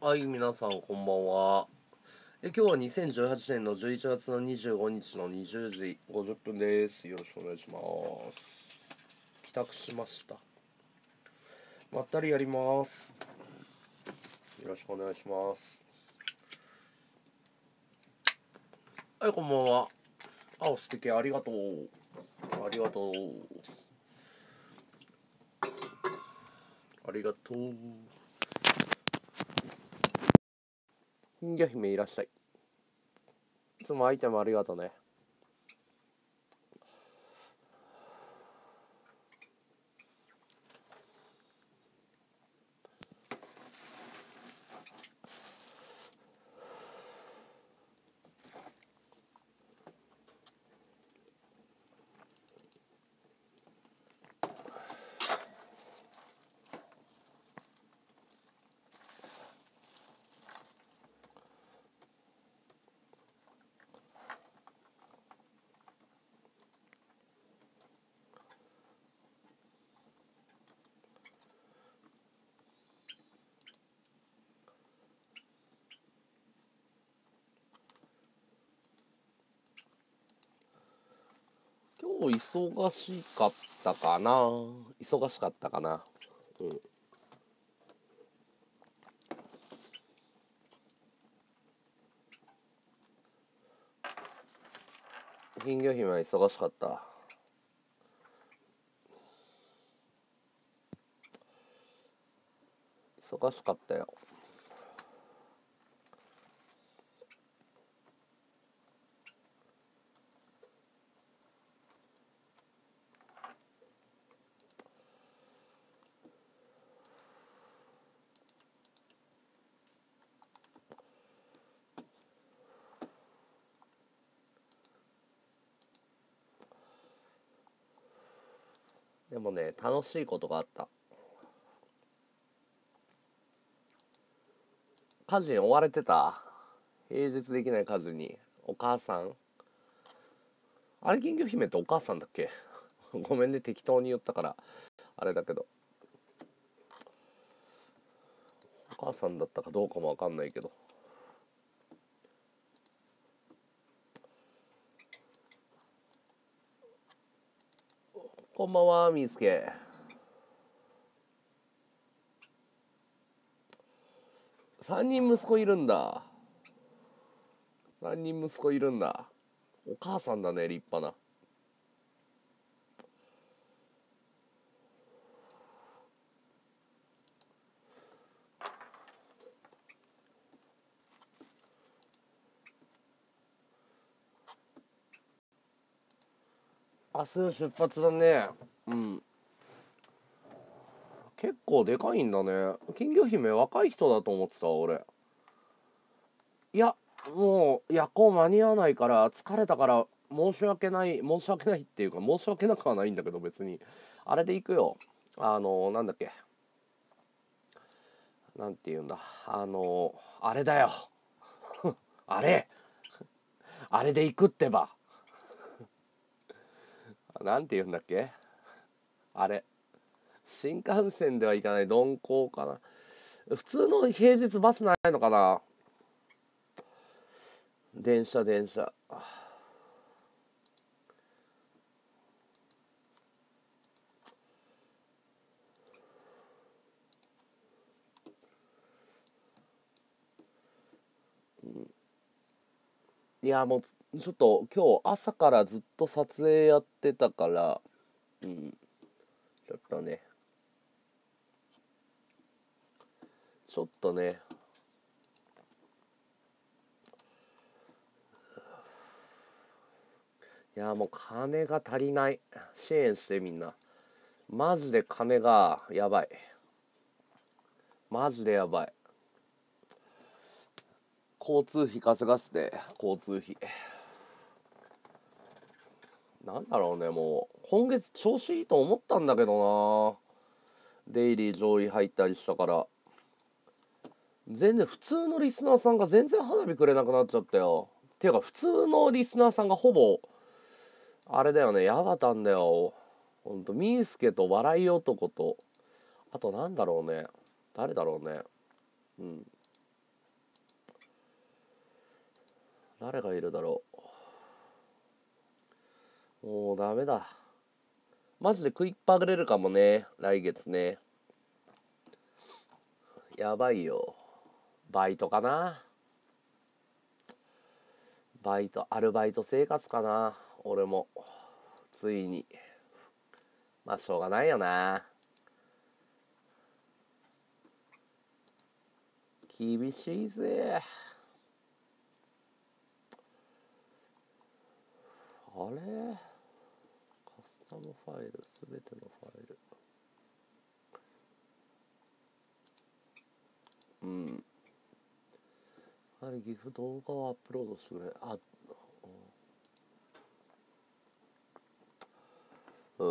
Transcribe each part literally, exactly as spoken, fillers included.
はい、皆さんこんばんは。え今日はにせんじゅうはちねんのじゅういちがつのにじゅうごにちのにじゅうじごじゅっぷんです。よろしくお願いします。帰宅しました。まったりやります。よろしくお願いします。はい、こんばんは。あ、素敵、ありがとう。ありがとう。ありがとう。金魚姫いらっしゃい。いつもアイテムありがとうね。今日忙しかったかな。忙しかったかな。うん。金魚姫は忙しかった。忙しかったよ。でもね、楽しいことがあった。家事に追われてた。平日できない家事に。お母さん。あれ、金魚姫ってお母さんだっけ？ごめんね、適当に言ったから。あれだけど。お母さんだったかどうかもわかんないけど。こんばんは、みーすけ。さんにん息子いるんだ。さんにん息子いるんだ。お母さんだね、立派な。明日出発だね。うん。結構でかいんだね。金魚姫若い人だと思ってたわ、俺。いや、もう夜行間に合わないから疲れたから申し訳ない申し訳ないっていうか申し訳なくはないんだけど、別にあれで行くよ。あのなんだっけ、なんて言うんだ、あのあれだよ。あれあれで行くってば。なんて言うんだっけ、あれ、新幹線では行かない鈍行かな。普通の平日バスないのかな。電車電車。いやもうちょっと今日朝からずっと撮影やってたから、うん、ちょっとねちょっとねいやもう金が足りない。支援してみんな。マジで金がやばい。マジでやばい。交通費稼がせて。交通費なんだろうね。もう今月調子いいと思ったんだけどな。デイリー上位入ったりしたから、全然普通のリスナーさんが全然花火くれなくなっちゃったよ。ていうか普通のリスナーさんがほぼあれだよね、ヤバタンだよ。ほんとミースケと笑い男と、あとなんだろうね、誰だろうね。うん。 誰がいるだろう。もうダメだ。マジで食いっぱぐれるかもね、来月ね。やばいよ。バイトかな。バイト、アルバイト生活かな。俺もついに。まあしょうがないよな。厳しいぜ。あれ、カスタムファイル、すべてのファイル。うん。あれ、ギフ動画をアップロードしてくれ。あ、うん。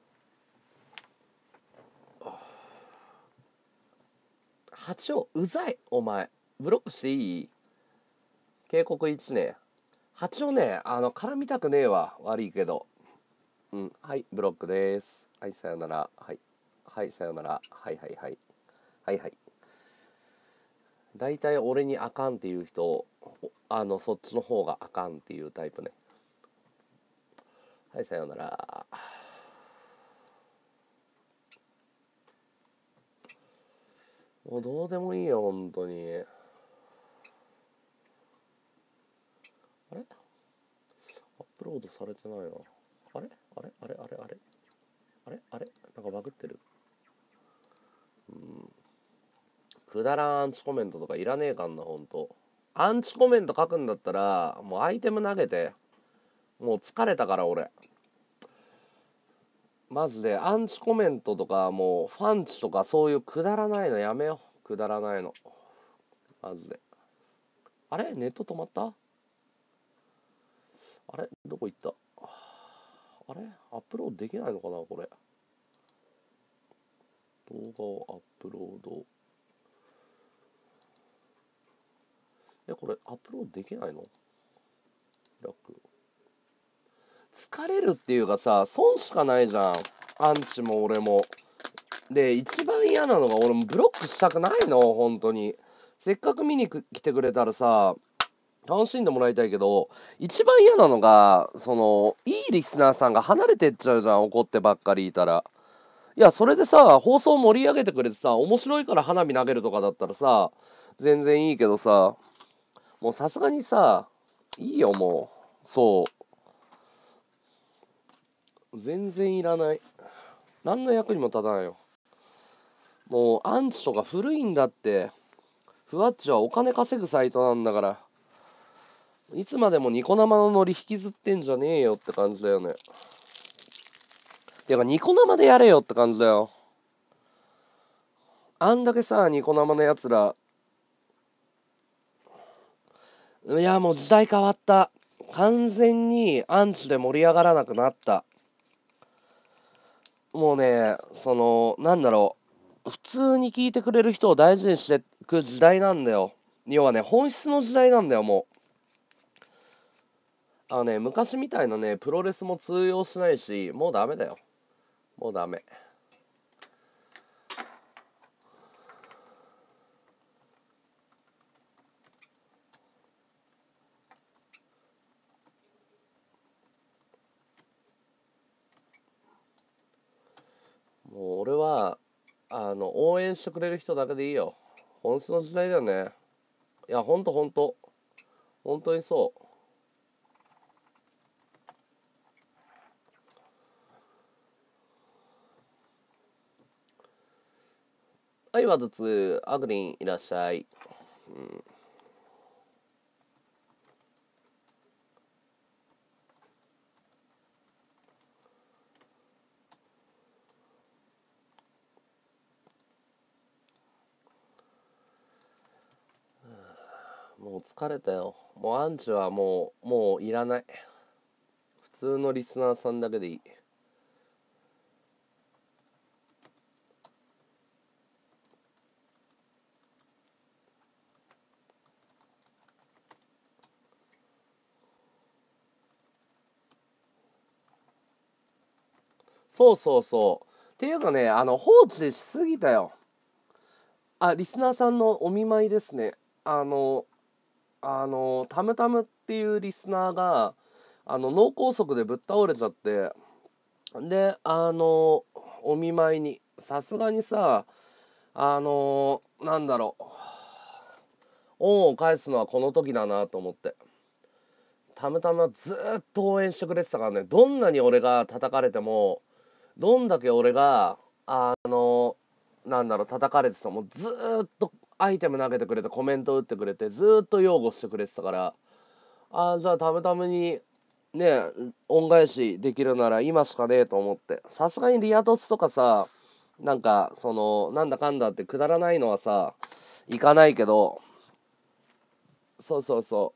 八尾、うざい、お前。ブロックしていい？警告いちね。八尾ね、あの、絡みたくねえわ。悪いけど。うん。はい、ブロックです。はい、さよなら。はい。はい、さよなら。はいはいはい。はいはい。大体俺にあかんっていう人、あの、そっちの方があかんっていうタイプね。はい、さよなら。もうどうでもいいよ、本当に。あれ？アップロードされてないな。あれあれあれあれあれあれあれなんかバグってる。うん。くだらんアンチコメントとかいらねえかんな、ほんと。アンチコメント書くんだったら、もうアイテム投げて。もう疲れたから俺。マジで、アンチコメントとか、もうファンチとかそういうくだらないのやめよう。くだらないの。マジで。あれネット止まった？あれどこ行った？あれアップロードできないのかなこれ。動画をアップロード。え、これアップロードできないの？楽。疲れるっていうかさ、損しかないじゃん。アンチも俺も。で、一番嫌なのが俺もブロックしたくないの、本当に。せっかく見に来てくれたらさ、楽しんでもらいたいけど、一番嫌なのが、その、いいリスナーさんが離れてっちゃうじゃん、怒ってばっかりいたら。いや、それでさ、放送盛り上げてくれてさ、面白いから花火投げるとかだったらさ、全然いいけどさ、もうさすがにさ、いいよ、もう。そう。全然いらない。何の役にも立たないよ。もう、アンチとか古いんだって。ふわっちはお金稼ぐサイトなんだから。いつまでもニコ生のノリ引きずってんじゃねえよって感じだよね。てか、ニコ生でやれよって感じだよ。あんだけさ、ニコ生のやつら、いや、もう時代変わった。完全にアンチで盛り上がらなくなった。もうね、その、なんだろう。普通に聞いてくれる人を大事にしていく時代なんだよ。要はね、本質の時代なんだよ、もう。あのね、昔みたいなね、プロレスも通用しないし、もうダメだよ。もうダメ。もう俺は、あの、応援してくれる人だけでいいよ。本質の時代だよね。いや、ほんとほんと。本当にそう。はい、ワドツ、アグリンいらっしゃい。うん、もう疲れたよ。もうアンチはもう、もういらない。普通のリスナーさんだけでいい。そうそうそう。っていうかね、あの、放置しすぎたよ。あ、リスナーさんのお見舞いですね。あの、あの、たむたむっっていうリスナーがあの脳梗塞でぶっ倒れちゃって、であのお見舞いにさすがにさ、あのなんだろう、恩を返すのはこの時だなと思って、たまたまずっと応援してくれてたからね。どんなに俺が叩かれても、どんだけ俺があのなんだろう叩かれてても、ずっとアイテム投げてくれてコメント打ってくれてずっと擁護してくれてたから、ああじゃあためためにね恩返しできるなら今しかねえと思って、さすがにリア凸とかさ、なんかそのなんだかんだってくだらないのはさいかないけど、そうそうそう、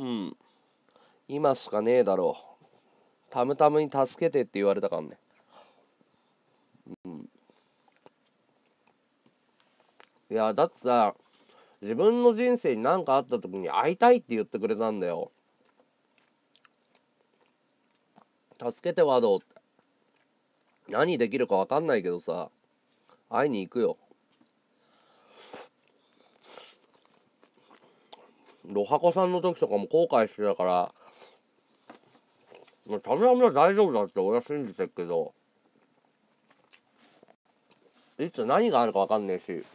うん今しかねえだろう、たむたむに助けてって言われたからね。いやだってさ、自分の人生に何かあった時に会いたいって言ってくれたんだよ。助けてはどうって、何できるか分かんないけどさ、会いに行くよ。ロハコさんの時とかも後悔してたから、ためはめは大丈夫だって俺は信じてるけど、いつ何があるか分かんねえし、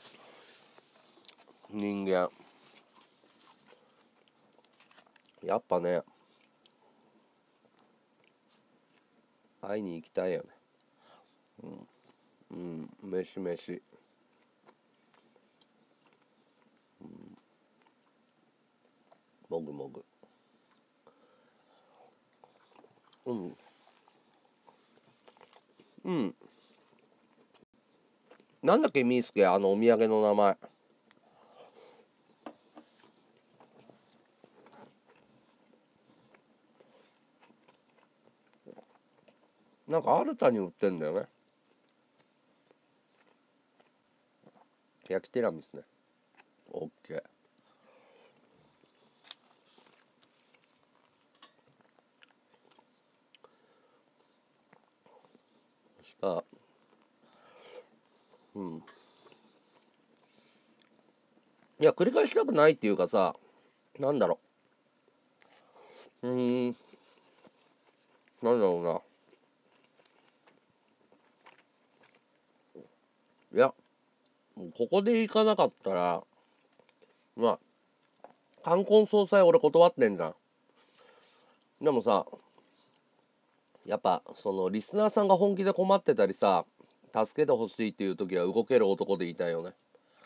人間やっぱね会いに行きたいよね。うん、うん、飯飯、もぐもぐ、うんうん。なんだっけみーすけ、あのお土産の名前。なんか新たに売ってんだよね、焼きティラミスね。オッケー。あ、うん。いや繰り返したくないっていうかさ、なんだろう、うーん、なんだろうな、いやここで行かなかったら、まあ冠婚葬祭俺断ってんじゃん。でもさ、やっぱそのリスナーさんが本気で困ってたりさ、助けてほしいっていう時は動ける男でいたいよね。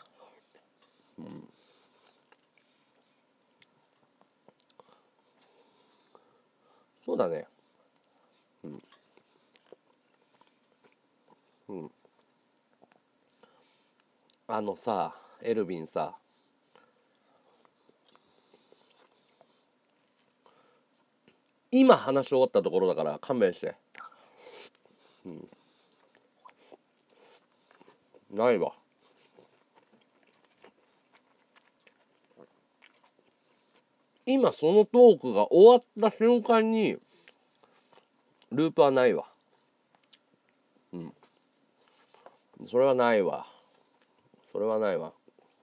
そうだね。うん。あのさエルヴィンさ、今話し終わったところだから勘弁して。ないわ。今そのトークが終わった瞬間にループはないわ。それはないわ。それはないわ。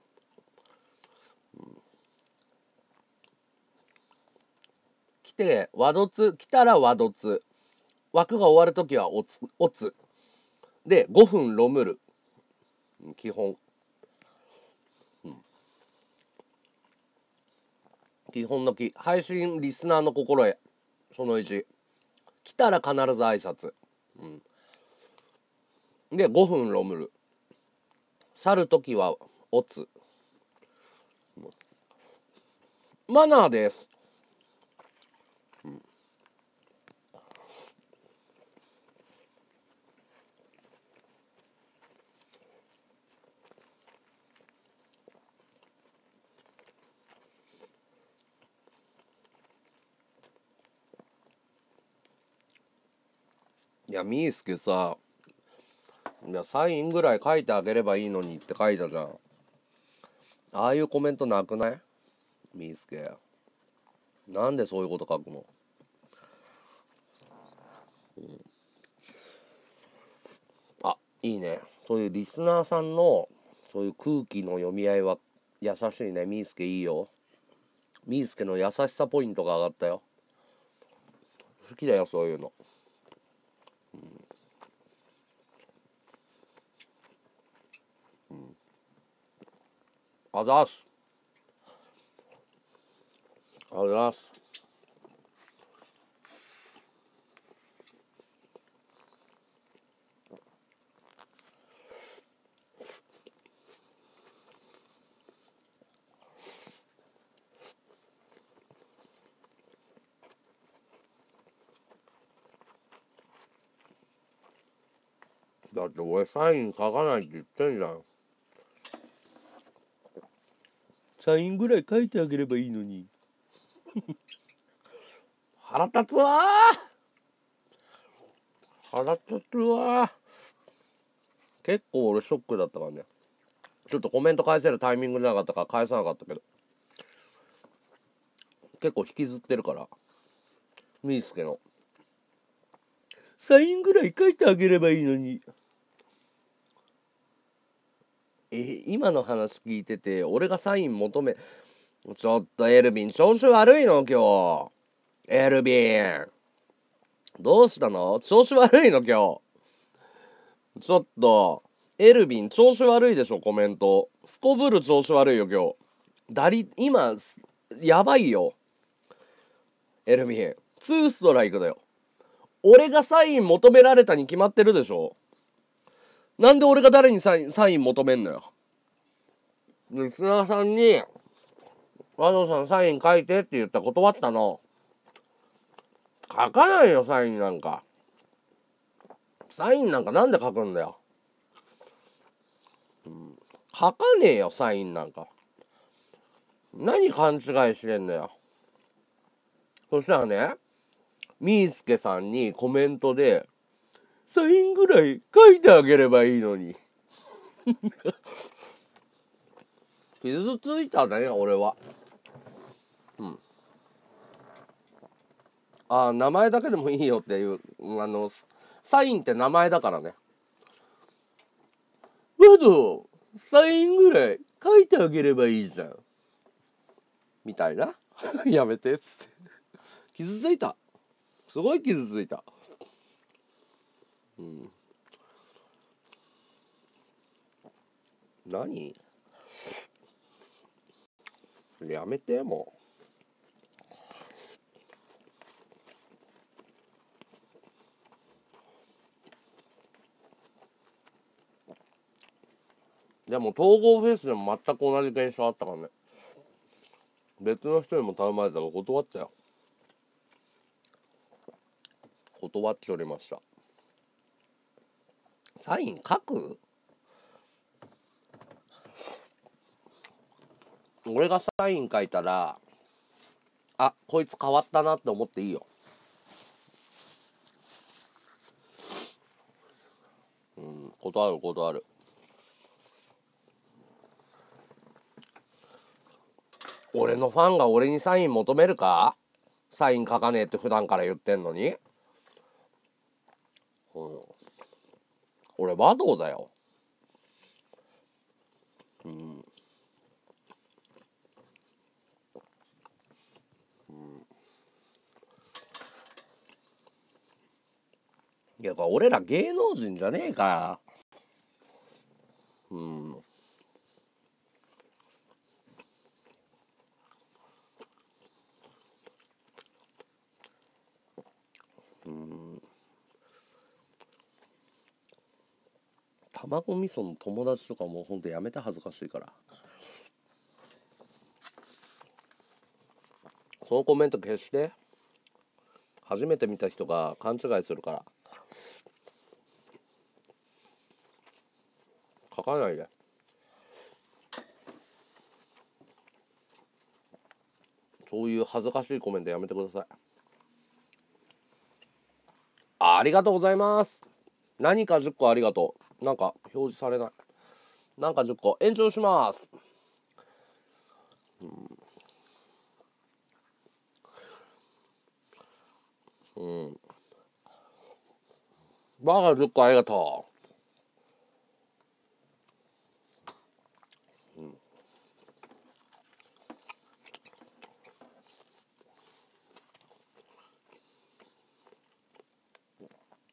来てワドツ、来たらワドツ、枠が終わるときはオツオツでごふんロムル、基本、基本のき配信リスナーの心得そのいち、来たら必ず挨拶、でごふんロムル、去るときはオツ、マナーです。いやみーすけさ、いやサインぐらい書いてあげればいいのにって書いたじゃん。ああいうコメントなくない？みーすけ、なんでそういうこと書くの？あ、いいね、そういうリスナーさんのそういう空気の読み合いは優しいね。みーすけいいよ。 みーすけの優しさポイントが上がったよ。好きだよそういうの。うん、うん、あざーす。あざーす。だって俺サイン書かないって言ってんじゃん。サインぐらい書いてあげればいいのに。腹立つわー。腹立つわー。結構俺ショックだったからね。ちょっとコメント返せるタイミングじゃなかったから返さなかったけど、結構引きずってるから、みーすけのサインぐらい書いてあげればいいのに。え、今の話聞いてて俺がサイン求め、ちょっとエルビン調子悪いの今日。エルビンどうしたの？調子悪いの今日。ちょっとエルビン調子悪いでしょ。コメントすこぶる調子悪いよ今日。ダリ今やばいよエルビン。ツーストライクだよ。俺がサイン求められたに決まってるでしょ。なんで俺が誰にサイン、サイン求めんのよ。リスナーさんに和道さんサイン書いてって言ったら断ったの。書かないよサインなんか。サインなんかなんで書くんだよ、うん、書かねえよサインなんか。何勘違いしてんだよ。そしたらね、みーすけさんにコメントでサインぐらい書いてあげればいいのに傷ついたね俺は。うん。あ、名前だけでもいいよっていう、あのサインって名前だからね。わどサインぐらい書いてあげればいいじゃんみたいなやめてっつって傷ついた。すごい傷ついた。うん。何？やめてもう。でも統合フェスでも全く同じ現象あったからね。別の人にも頼まれたから断っちゃう。断っておりました。サイン書く？俺がサイン書いたら、あ、こいつ変わったなって思っていいよ。うん、断る断る。俺のファンが俺にサイン求めるか？サイン書かねえって普段から言ってんのに。うん、俺和道だよ。うん。うん、いや、俺ら芸能人じゃねえから。うん。うん。卵味噌の友達とかもうほんとやめて、恥ずかしいから。そのコメント消して。初めて見た人が勘違いするから。書かないで。そういう恥ずかしいコメントやめてください。あ、ありがとうございます。何かじゅっこありがとう。なんか表示されない。なんかじゅっこ延長します。うん。うん。バーガーじゅっこありがとう。うん。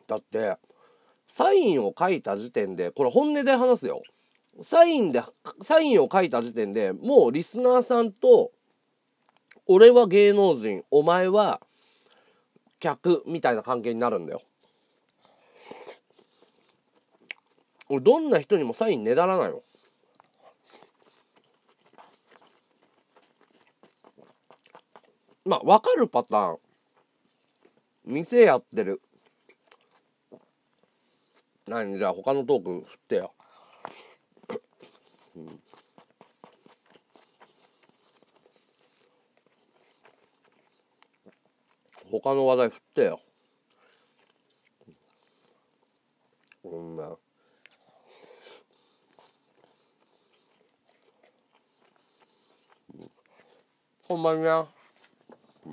だってサインを書いた時点で、これ本音で話すよ。サインでサインを書いた時点でもうリスナーさんと、俺は芸能人、お前は客みたいな関係になるんだよ。俺どんな人にもサインねだらないの。まあ分かるパターン、店やってる。何じゃあ他のトーク振ってよ。うん、他の話題振ってよ。こんなほんまにな、うん、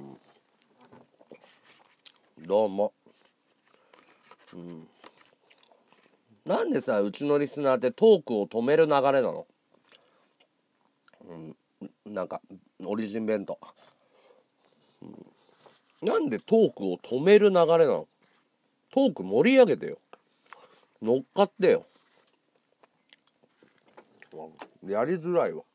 どうも、うん、なんでさ、うちのリスナーってトークを止める流れなの、うん、なんかオリジン弁当、うん、なんでトークを止める流れなの。トーク盛り上げてよ、乗っかってよ。やりづらいわ。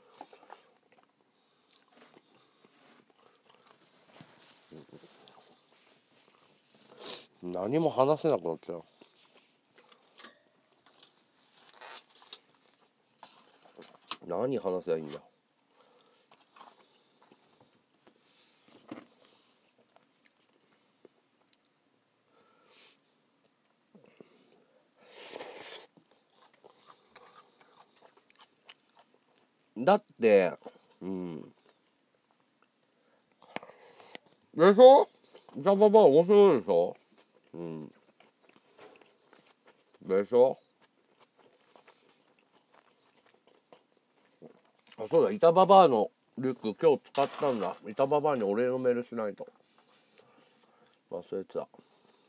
何も話せなくなっちゃう。何話せばいいんだ。だってうんでしょ、じゃばば面白いでしょ、うんでしょ。あ、そうだ、板ババアのリュック今日使ったんだ。板ババアにお礼のメールしないと。忘れてた。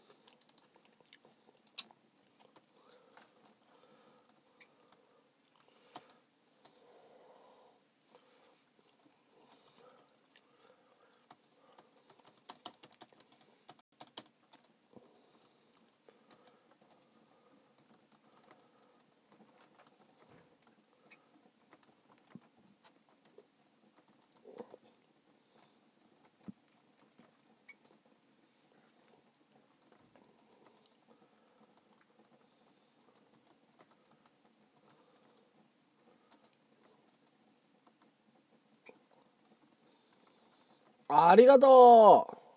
ありがとう、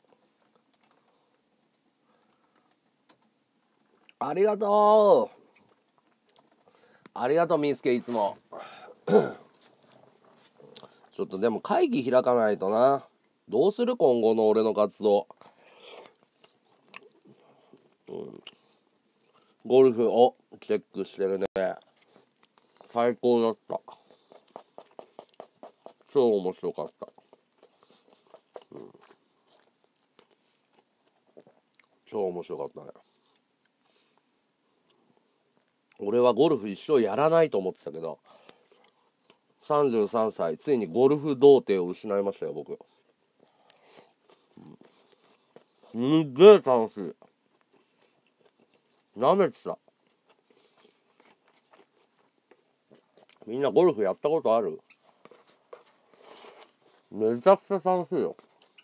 ありがとう、ありがとう、みーすけ、いつも。ちょっとでも会議開かないとな。どうする今後の俺の活動、うん、ゴルフをチェックしてるね。最高だった。超面白かった、うん、超面白かったね。俺はゴルフ一生やらないと思ってたけど、さんじゅうさんさいついにゴルフ童貞を失いましたよ僕。すっげえ楽しい。なめてた。みんなゴルフやったことある？めちゃくちゃ楽しいよ。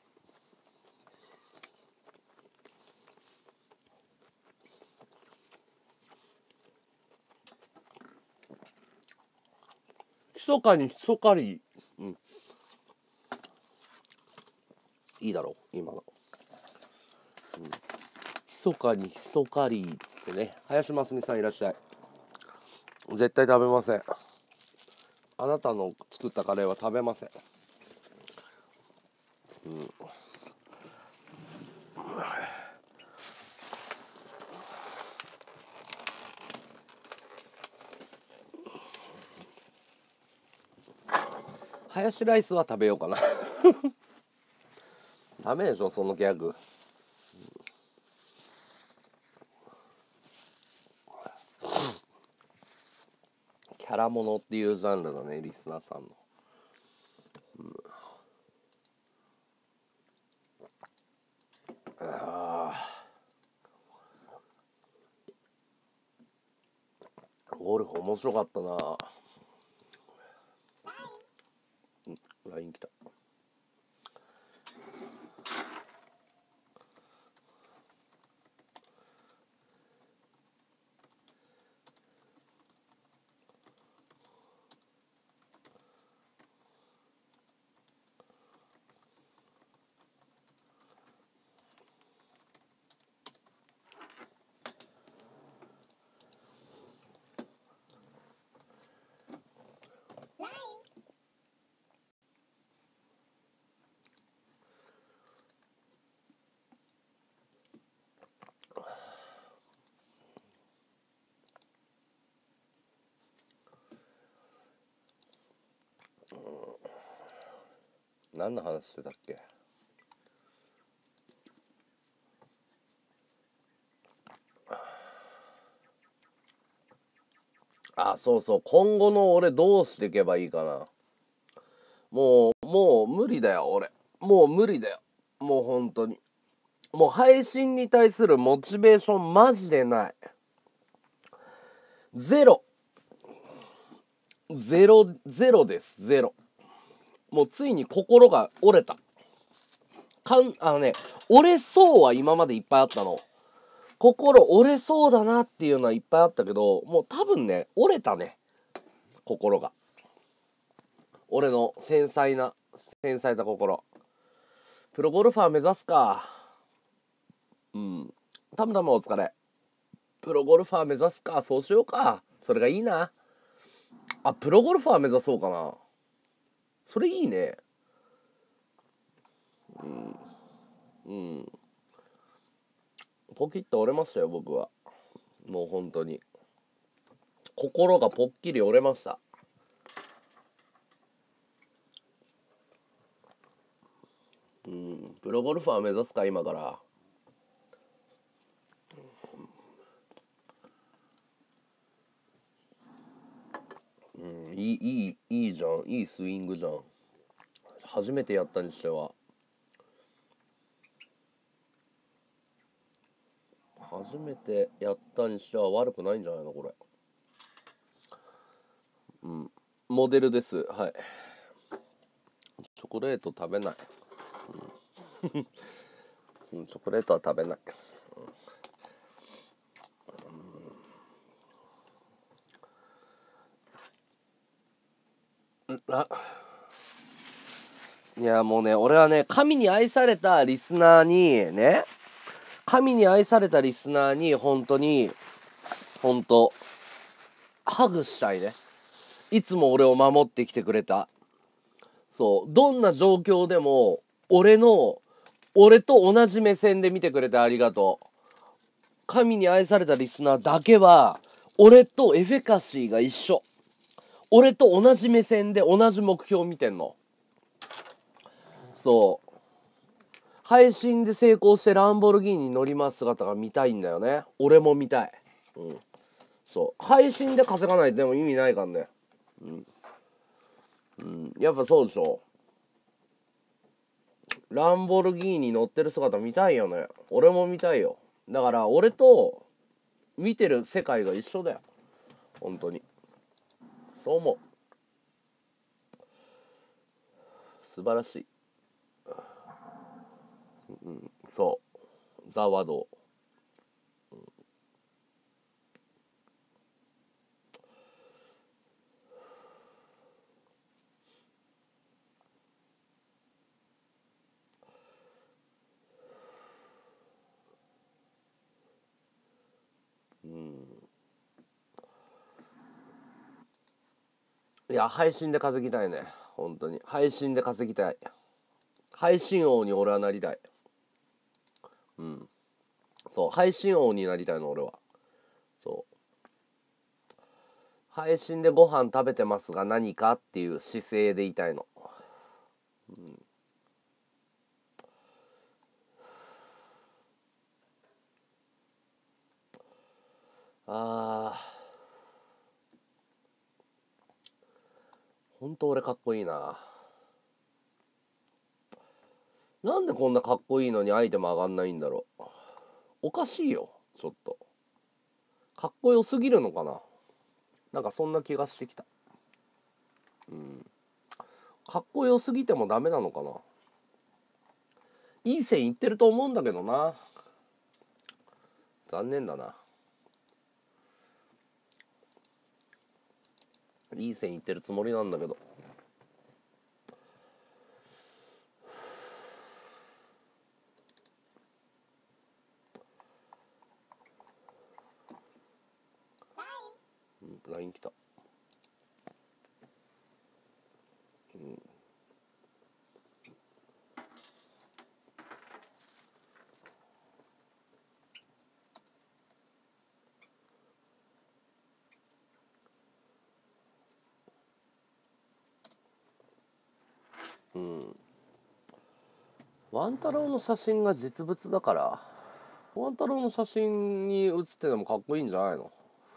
密かに密かに、うん、いいだろう今の、うん、密かに密かりっつってね。林真澄さんいらっしゃい。絶対食べません。あなたの作ったカレーは食べません、うん、ハヤシライスは食べようかな。ダメでしょそのギャグ。キャラものっていうジャンルだねリスナーさんの、うん、あゴルフ面白かったな。うん、ライン 来た。何の話してたっけ。あ、そうそう、今後の俺どうしていけばいいかな。もうもう無理だよ俺。もう無理だよ。もう本当にもう配信に対するモチベーションマジでない。ゼロゼロゼロです。ゼロ。もうついに心が折れた。かんあのね折れそうは今までいっぱいあったの。心折れそうだなっていうのはいっぱいあったけど、もう多分ね折れたね、心が。俺の繊細な繊細な心。プロゴルファー目指すか。うん。たむたむお疲れ。プロゴルファー目指すか。そうしようか。それがいいな。あ、プロゴルファー目指そうかな。それいいね。うんうんポキッと折れましたよ僕は。もう本当に心がぽっきり折れました。うん、プロゴルファー目指すか今から。うん、いいいいいいじゃん。いいスイングじゃん。初めてやったにしては初めてやったにしては悪くないんじゃないのこれ。うん、モデルです。はい。チョコレート食べない。うん、チョコレートは食べない。うん、あ、いやもうね俺はね神に愛されたリスナーにね神に愛されたリスナーに本当に本当ハグしたいね。いつも俺を守ってきてくれた。そうどんな状況でも俺の俺と同じ目線で見てくれてありがとう。神に愛されたリスナーだけは俺とエフェカシーが一緒。俺と同じ目線で同じ目標を見てんの。そう配信で成功してランボルギーニに乗ります姿が見たいんだよね。俺も見たい。うん。そう配信で稼がないとでも意味ないからね。うん、うん、やっぱそうでしょ。ランボルギーニ乗ってる姿見たいよね。俺も見たいよ。だから俺と見てる世界が一緒だよ本当に。そう思う。素晴らしい。うん、そうザワド。うん、いや配信で稼ぎたいね本当に。配信で稼ぎたい。配信王に俺はなりたい。うん、そう配信王になりたいの俺は。そう配信でご飯食べてますが何かっていう姿勢でいたいの。うん、あーほんと俺かっこいいな。なんでこんなかっこいいのにアイテム上がんないんだろう。おかしいよちょっと。かっこよすぎるのかな。 なんかそんな気がしてきた。うん。かっこよすぎてもダメなのかな。いい線いってると思うんだけどな。残念だな。いい線いってるつもりなんだけど。うん、ライン 来た。うん。うん。ワン太郎の写真が実物だから、ワン太郎の写真に写っててもかっこいいんじゃないの？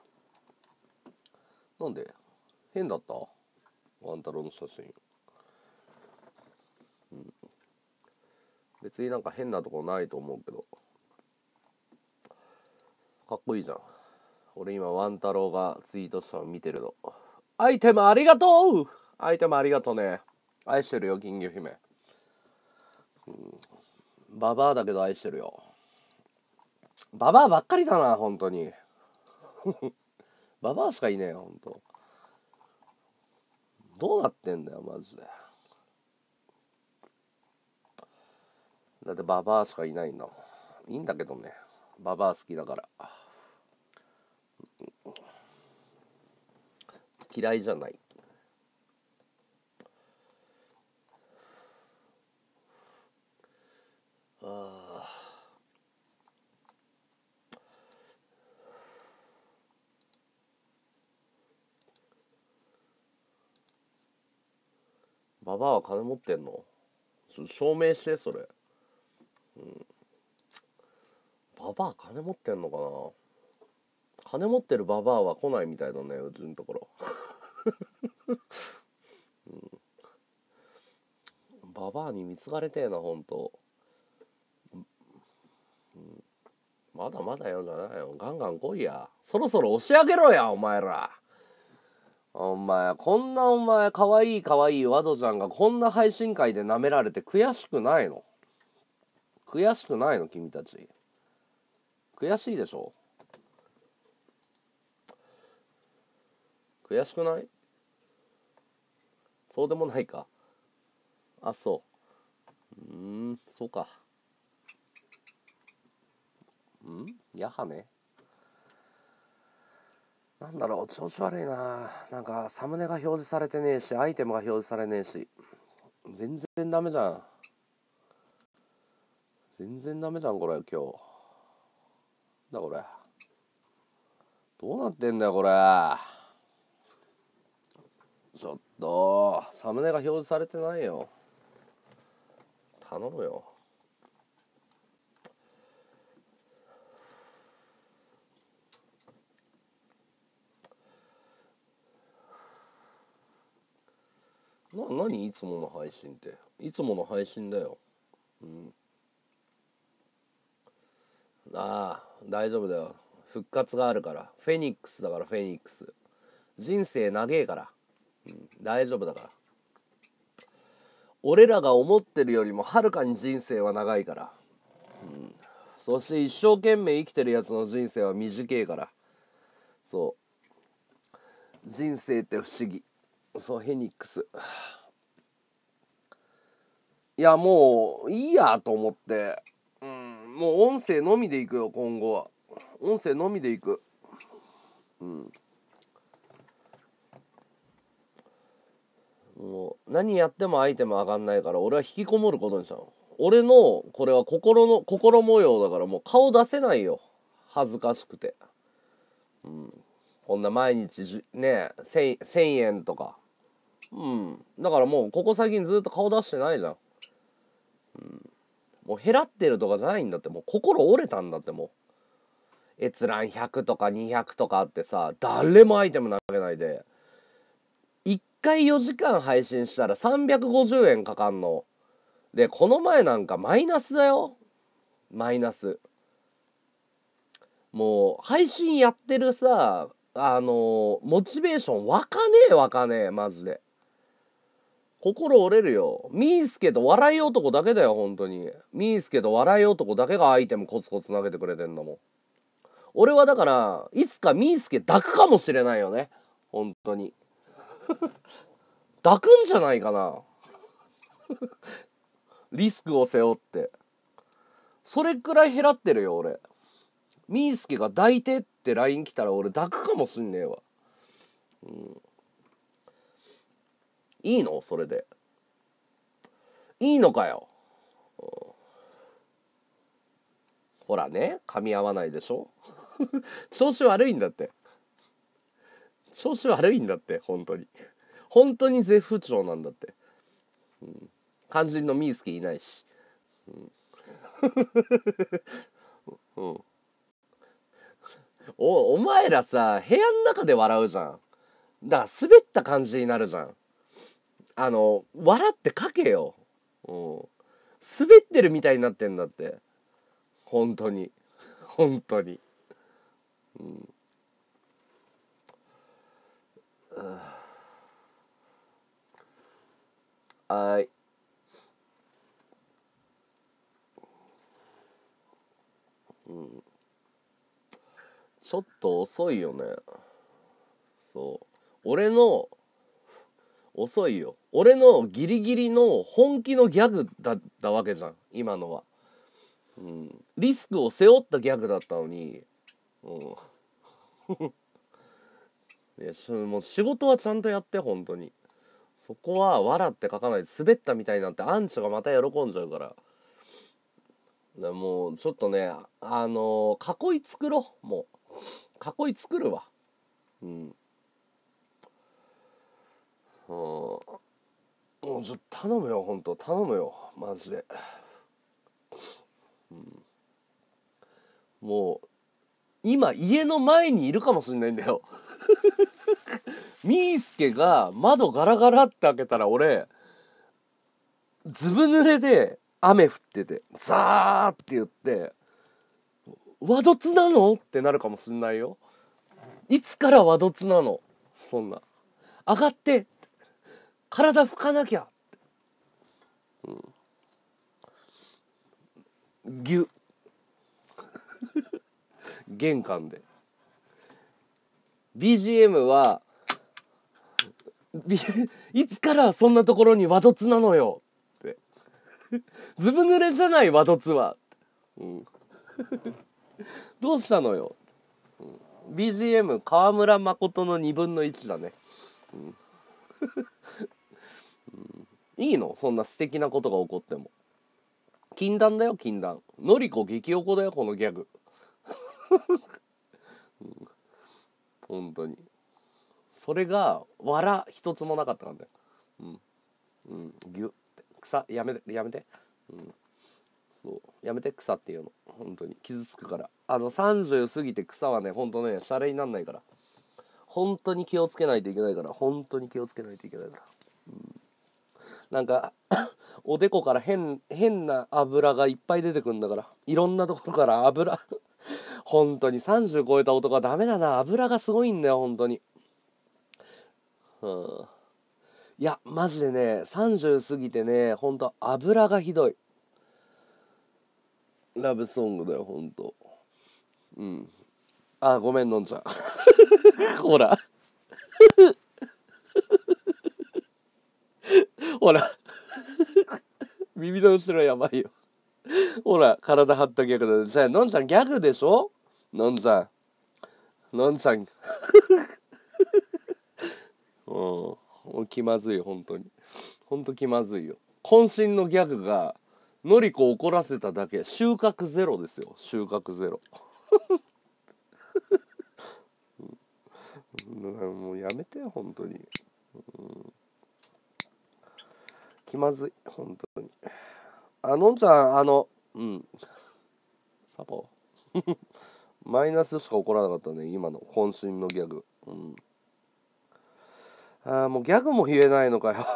なんで変だった？ワン太郎の写真。うん。別になんか変なとこないと思うけど、かっこいいじゃん。俺今ワン太郎がツイートしたの見てるの。アイテムありがとう。アイテムありがとうね。愛してるよ金魚姫。うん、ババアだけど愛してるよ。ババアばっかりだな本当に。ババアしかいねえよ本当。どうなってんだよマジで。だってババアしかいないんだもん。いいんだけどね、ババア好きだから。嫌いじゃない。ああ。ババアは金持ってんの？証明してそれ。うん。ババア金持ってんのかな。金持ってるババアは来ないみたいだねうちのところ。うん、ババアに貢がれてえなほんと。うん、まだまだよじゃないよ。ガンガン来いや。そろそろ押し上げろやお前ら。お前こんなお前かわいいかわいいワドちゃんがこんな配信会で舐められて悔しくないの？悔しくないの君たち。悔しいでしょ？悔しくない？そうでもないか。あ、そう。うーん、そうか。ん？やはね。なんだろう、調子悪いな。なんかサムネが表示されてねえし、アイテムが表示されねえし。全然ダメじゃん。全然ダメじゃんこれ今日。だこれ。どうなってんだよこれ。ちょっとサムネが表示されてないよ。頼むよ。な、何いつもの配信って。いつもの配信だよ。うん。ああ、大丈夫だよ。復活があるから。フェニックスだからフェニックス。人生長えから。うん、大丈夫だから。俺らが思ってるよりもはるかに人生は長いから。うん。そして一生懸命生きてるやつの人生は短えから。そう。人生って不思議。そう、フェニックス。いや、もういいやと思って。うん、もう音声のみでいくよ、今後は。音声のみでいく。うん。もう何やってもアイテム上がんないから俺は引きこもることにしたの。俺のこれは心の心模様だからもう顔出せないよ。恥ずかしくて。うん。こんな毎日じねえせんえんとか。うん。だからもうここ最近ずっと顔出してないじゃん。うん。もう減らってるとかじゃないんだって。もう心折れたんだってもう。閲覧ひゃくとかにひゃくとかあってさ、誰もアイテム投げないで。いっかいよじかん配信したらさんびゃくごじゅうえんかかんの。で、この前なんかマイナスだよ。マイナス。もう、配信やってるさ、 あのモチベーション湧かねえ湧かねえマジで。心折れるよ。ミースケと笑い男だけだよ本当に。ミースケと笑い男だけがアイテムコツコツ投げてくれてんだもん。俺はだからいつかミースケ抱くかもしれないよね本当に。抱くんじゃないかな。リスクを背負って。それくらい減らってるよ俺。ミースケが抱いてって ライン 来たら俺抱くかもしんねえわ。うん、いいのそれで。いいのかよ。うん、ほらね噛み合わないでしょ。調子悪いんだって。調子悪いんだって本当に。本当に絶不調なんだって。うん、肝心のミースケいないし。うん、うん、おお前らさ部屋の中で笑うじゃん。だから滑った感じになるじゃん。あの笑って書けよ。うん、滑ってるみたいになってんだって本当に本当に。うん、はい。うん、ちょっと遅いよね。そう俺の遅いよ。俺のギリギリの本気のギャグだったわけじゃん今のは。うん、リスクを背負ったギャグだったのに、うん、いやもう仕事はちゃんとやって本当に。そこは笑って書かないで滑ったみたいになってアンチがまた喜んじゃうから。だからもうちょっとねあのー、囲い作ろう。もう囲い作るわ。うん、うん、もうちょっと頼むよ本当頼むよマジで。うん、もう今家の前にいるかもしんないんだよ。ミースケが窓ガラガラって開けたら俺ずぶ濡れで雨降っててザーって言ってワドツなのってなるかもしんないよ。いつからワドツなのそんな。上がって体拭かなきゃ。うん、ギュ玄関で ビージーエム はいつからそんなところにワドツなのよってずぶ濡れじゃないワドツは、うん、どうしたのよ、うん、ビージーエム 河村誠のにぶんのいちだね、うんうん、いいのそんな素敵なことが起こっても。禁断だよ禁断。のりこ激おこだよこのギャグ。うん、本当にそれが笑一つもなかったからだよ。うんうん、ギュッて草やめてやめて、うん、そうやめて草っていうの本当に傷つくから。あのさんじゅう過ぎて草はね本当ねシャレになんないから。本当に気をつけないといけないから本当に気をつけないといけないから、うん、なんかおでこから変変な油がいっぱい出てくるんだから。いろんなところから油本当にさんじゅう超えた男はダメだな。油がすごいんだよ本当に。うん、いやマジでねさんじゅう過ぎてねほんと油がひどいラブソングだよほんと。うん、あごめんのんちゃん。ほらほら耳の後ろやばいよ。ほら体張ったギャグだ。じゃあのんちゃんギャグでしょ。のんちゃんのんちゃんうん気まずいよ本当に。本当気まずいよ。渾身のギャグがのりこ怒らせただけ。収穫ゼロですよ収穫ゼロ。もうやめてよ本当に、うん、気まずい本当に。あのんちゃんあのうんサボマイナスしか起こらなかったね今の渾身のギャグ、うん、あもうギャグも言えないのかよ。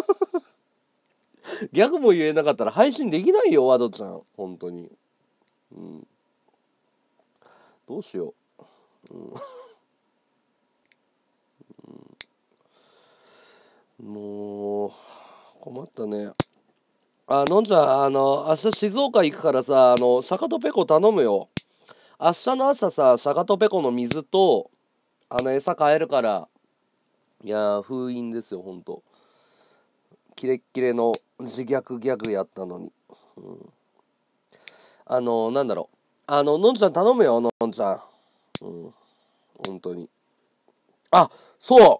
ギャグも言えなかったら配信できないよワドちゃん本当に、うん、どうしよう、うんもう困ったね。あ、のんちゃん、あの明日静岡行くからさ、あのシャカトペコ頼むよ。明日の朝さ、シャカトペコの水とあの餌買えるから。いやー、封印ですよ、ほんと。キレッキレの自虐ギャグやったのに。うん、あのなんだろう。あの、のんちゃん頼むよ、のんちゃん。うん。本当に。あ、そう。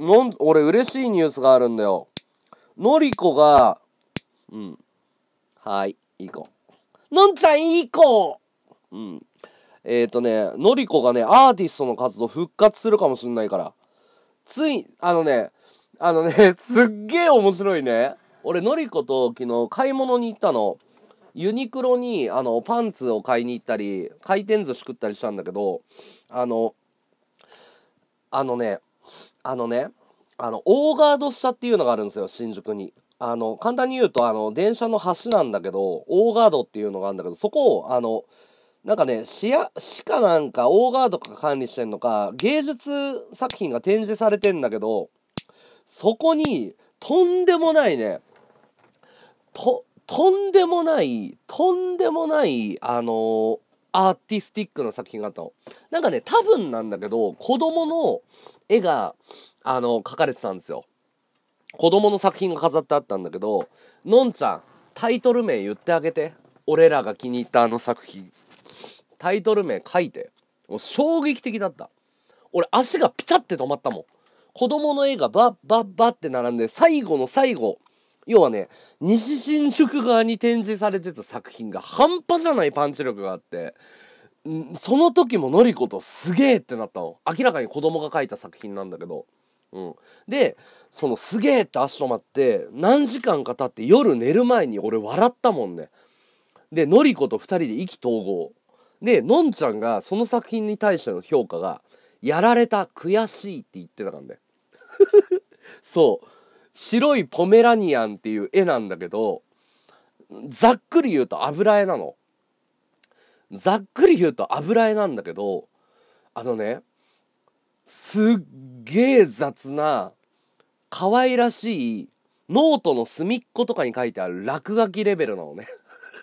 のん、俺嬉しいニュースがあるんだよ。のりこが、うん。はい、いい子。のんちゃんいい子。うん。えっ、ー、とね、のりこがね、アーティストの活動復活するかもしんないから。つい、あのね、あのね、すっげえ面白いね。俺、のりこと昨日買い物に行ったの。ユニクロに、あの、パンツを買いに行ったり、回転寿司食ったりしたんだけど、あの、あのね、あのね、あの、オーガード下っていうのがあるんですよ、新宿に。あの、簡単に言うと、あの、電車の橋なんだけど、オーガードっていうのがあるんだけど、そこを、あの、なんかね、市や、市かなんか、オーガードか管理してんのか、芸術作品が展示されてんだけど、そこに、とんでもないね、と、とんでもない、とんでもない、あのーアーティスティックな作品があったの。なんかね、多分なんだけど、子供の絵が、あの描かれてたんですよ。子供の作品が飾ってあったんだけど、のんちゃん、タイトル名言ってあげて。俺らが気に入ったあの作品。タイトル名書いて。もう衝撃的だった。俺足がピタって止まったもん。子供の絵がバッバッバッって並んで、最後の最後、要はね、西新宿側に展示されてた作品が半端じゃないパンチ力があって、んその時ものりことすげえってなったの。明らかに子供が描いた作品なんだけど。うん。で、そのすげえって足止まって、何時間か経って夜寝る前に俺笑ったもんね。で、のりこと二人で意気投合。で、のんちゃんがその作品に対しての評価が、やられた、悔しいって言ってたからね。そう。白いポメラニアンっていう絵なんだけど、ざっくり言うと油絵なの。ざっくり言うと油絵なんだけど、あのね、すっげえ雑な、可愛らしい、ノートの隅っことかに書いてある落書きレベルなのね。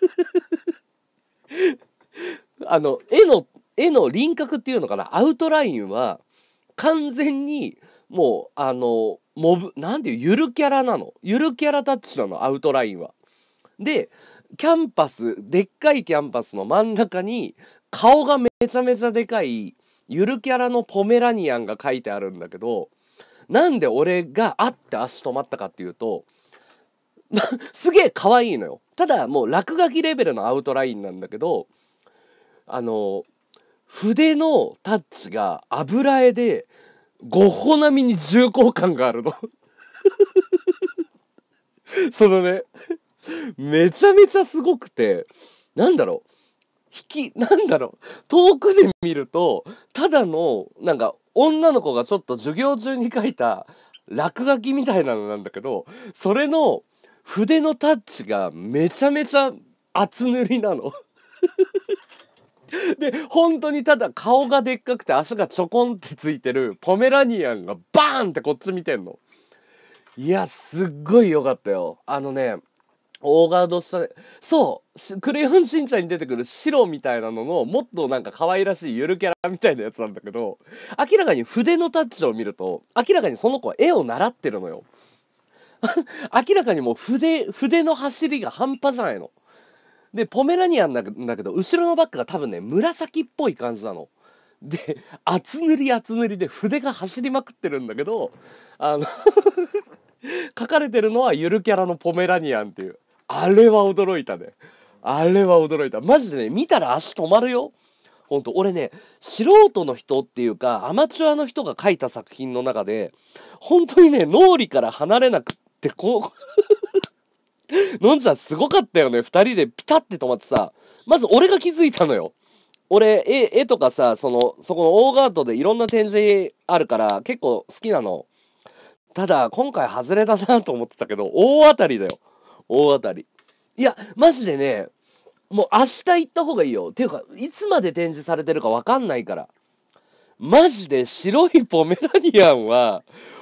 あの、絵の、絵の輪郭っていうのかな、アウトラインは、完全に、もう、あの、モブ、なんていう、ゆるキャラなの。ゆるキャラタッチなの、アウトラインは。で、キャンパス、でっかいキャンパスの真ん中に、顔がめちゃめちゃでかい、ゆるキャラのポメラニアンが書いてあるんだけど、なんで俺があって足止まったかっていうと、すげえ可愛いのよ。ただもう落書きレベルのアウトラインなんだけど、あの、筆のタッチが油絵で、ゴッホ並みに重厚感があるの。そのね、めちゃめちゃすごくて、なんだろう、引き、なんだろう、遠くで見ると、ただの、なんか、女の子がちょっと授業中に描いた落書きみたいなのなんだけど、それの筆のタッチがめちゃめちゃ厚塗りなの。で、本当にただ顔がでっかくて足がちょこんってついてるポメラニアンがバーンってこっち見てんの。いや、すっごい良かったよ。あのね、オーガードしたね。そう、クレヨンしんちゃんに出てくる白みたいなのの、もっとなんか可愛らしいゆるキャラみたいなやつなんだけど、明らかに筆のタッチを見ると、明らかにその子は絵を習ってるのよ。明らかにもう筆、筆の走りが半端じゃないの。で、ポメラニアンなんだけど、後ろのバッグが多分ね、紫っぽい感じなの。で、厚塗り厚塗りで筆が走りまくってるんだけど、あの書かれてるのはゆるキャラのポメラニアンっていう。あれは驚いたね。あれは驚いた。マジでね、見たら足止まるよ。ほんと、俺ね、素人の人っていうか、アマチュアの人が描いた作品の中で、本当にね、脳裏から離れなくって、こう、のんちゃんすごかったよね。二人でピタって止まってさ、まず俺が気づいたのよ。俺、絵、絵とかさ、その、そこのオーガードでいろんな展示あるから、結構好きなの。ただ、今回外れだなと思ってたけど、大当たりだよ。大当たり。いや、マジでね、もう明日行った方がいいよ。っていうか、いつまで展示されてるかわかんないから。マジで白いポメラニアンは、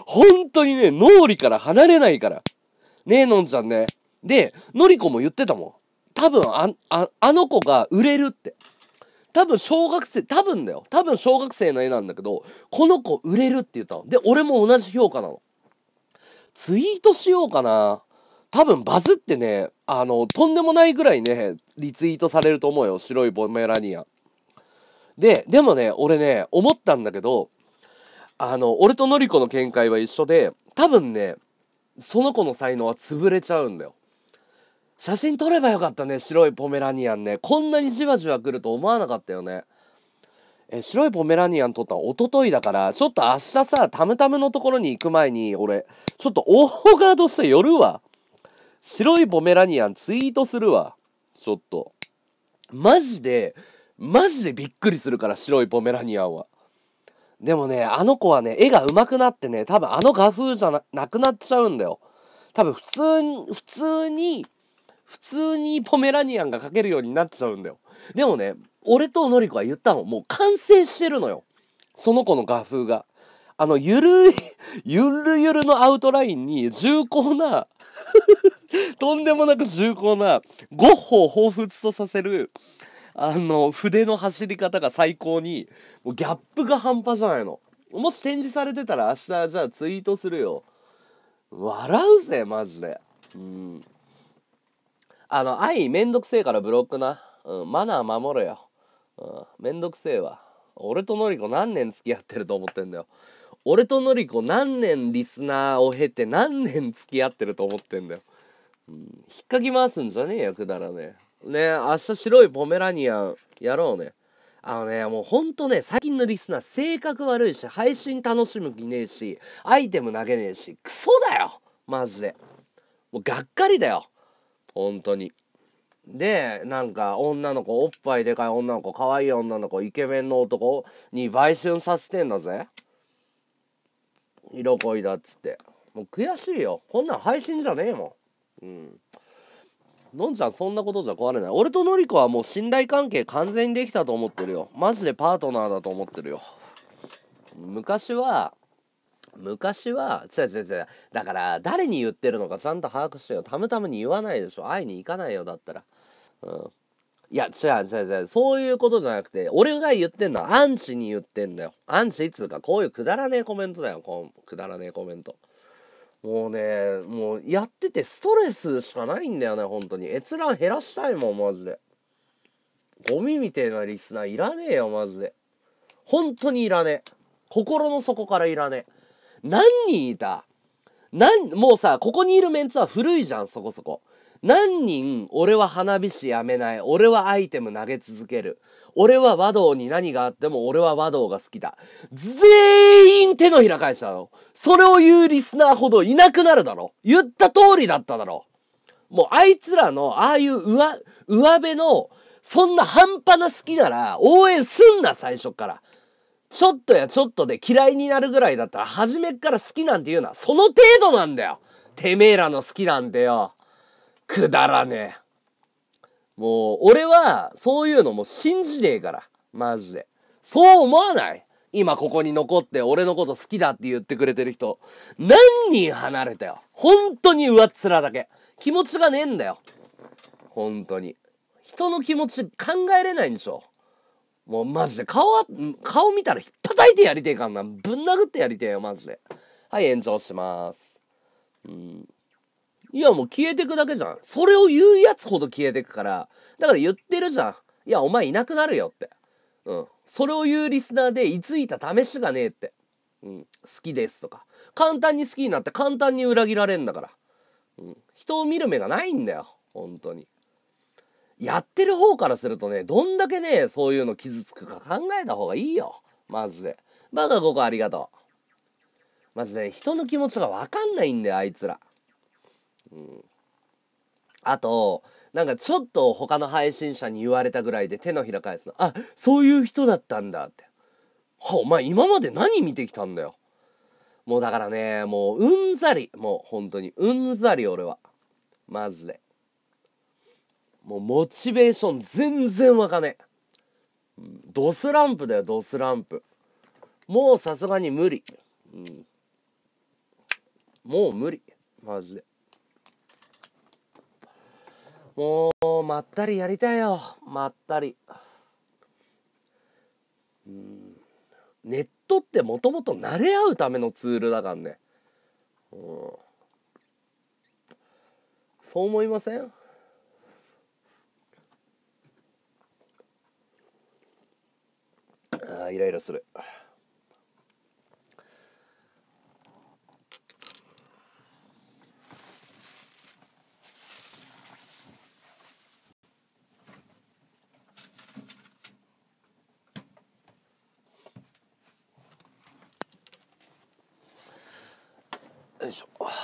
本当にね、脳裏から離れないから。ねえ、のんちゃんね。で、のりこも言ってたもん。多分あ、あ、あの子が売れるって。多分小学生、多分だよ。多分小学生の絵なんだけど、この子売れるって言ったの。で、俺も同じ評価なの。ツイートしようかな。多分バズってね、あの、とんでもないぐらいね、リツイートされると思うよ。白いポメラニアン。で、でもね、俺ね、思ったんだけど、あの、俺とのりこの見解は一緒で、多分ね、その子の才能は潰れちゃうんだよ。写真撮ればよかったね、白いポメラニアンね。こんなにじわじわ来ると思わなかったよね。え、白いポメラニアン撮ったの一昨日だから、ちょっと明日さ、タムタムのところに行く前に、俺、ちょっとオーガードして寄るわ。白いポメラニアンツイートするわ。ちょっと。マジで、マジでびっくりするから、白いポメラニアンは。でもね、あの子はね、絵が上手くなってね、多分あの画風じゃ な, なくなっちゃうんだよ。多分普通に、普通に、普通にポメラニアンが描けるようになっちゃうんだよ。でもね、俺とのりこは言ったの。もう完成してるのよ。その子の画風が。あの、ゆるい、ゆるゆるのアウトラインに重厚な、とんでもなく重厚な、ゴッホを彷彿とさせる、あの、筆の走り方が最高に、もうギャップが半端じゃないの。もし展示されてたら明日じゃあツイートするよ。笑うぜ、マジで。うん。あの、愛めんどくせえからブロックな。うん、マナー守れよ。うん、めんどくせえわ。俺とのりこ何年付き合ってると思ってんだよ。俺とのりこ何年リスナーを経て何年付き合ってると思ってんだよ。うん、引っかき回すんじゃねえよ、くだらねえ。ねえ、明日白いポメラニアンやろうね。あのね、もうほんとね、最近のリスナー性格悪いし、配信楽しむ気ねえし、アイテム投げねえし、クソだよマジで。もうがっかりだよ。本当に。で、なんか女の子、おっぱいでかい女の子、可愛い女の子、イケメンの男に売春させてんだぜ。色恋だっつって。もう悔しいよ。こんなん配信じゃねえもん。うん。のんちゃんそんなことじゃ壊れない。俺とのりこはもう信頼関係完全にできたと思ってるよ。マジでパートナーだと思ってるよ。昔は、昔は、違う違う違う。だから、誰に言ってるのかちゃんと把握してよ。たむたむに言わないでしょ。会いに行かないよ、だったら。うん。いや、違う違う違う。そういうことじゃなくて、俺が言ってんのはアンチに言ってんだよ。アンチっつうか、こういうくだらねえコメントだよ。こうくだらねえコメント。もうね、もうやっててストレスしかないんだよね、本当に。閲覧減らしたいもん、マジで。ゴミみてえなリスナーいらねえよ、マジで。本当にいらねえ。心の底からいらねえ。何人いたなんもうさ、ここにいるメンツは古いじゃん、そこそこ。何人、俺は花火師やめない。俺はアイテム投げ続ける。俺は和道に何があっても俺は和道が好きだ。全員手のひら返したの。それを言うリスナーほどいなくなるだろ。言った通りだっただろ。もうあいつらのああいう上、上辺のそんな半端な好きなら応援すんな、最初から。ちょっとやちょっとで嫌いになるぐらいだったら初めっから好きなんて言うな。その程度なんだよ。てめえらの好きなんてよ。くだらねえ。もう、俺は、そういうのも信じねえから。マジで。そう思わない？今ここに残って俺のこと好きだって言ってくれてる人。何人離れたよ。本当に上っ面だけ。気持ちがねえんだよ。本当に。人の気持ち考えれないんでしょ。もうマジで顔は、顔見たらひっ叩いてやりてえかんな。ぶん殴ってやりてえよ、マジで。はい、延長します。うん。いや、もう消えてくだけじゃん。それを言うやつほど消えてくから。だから言ってるじゃん。いや、お前いなくなるよって。うん。それを言うリスナーで、いついた試しがねえって。うん。好きですとか。簡単に好きになって簡単に裏切られんだから。うん。人を見る目がないんだよ。本当に。やってる方からするとね、どんだけね、そういうの傷つくか考えた方がいいよ。マジで。バカここありがとう。マジで、ね、人の気持ちがわかんないんだよ、あいつら。うん。あと、なんかちょっと他の配信者に言われたぐらいで手のひら返すの。あ、そういう人だったんだって。は、お前今まで何見てきたんだよ。もうだからね、もううんざり。もう本当にうんざり俺は。マジで。もうモチベーション全然わかねえ。ドスランプだよ、ドスランプ。もうさすがに無理。うん。 もう無理マジで。もうまったりやりたいよ、まったり。うん、ネットってもともと慣れ合うためのツールだからね。うん、そう思いません？あーイライラする。よいしょ。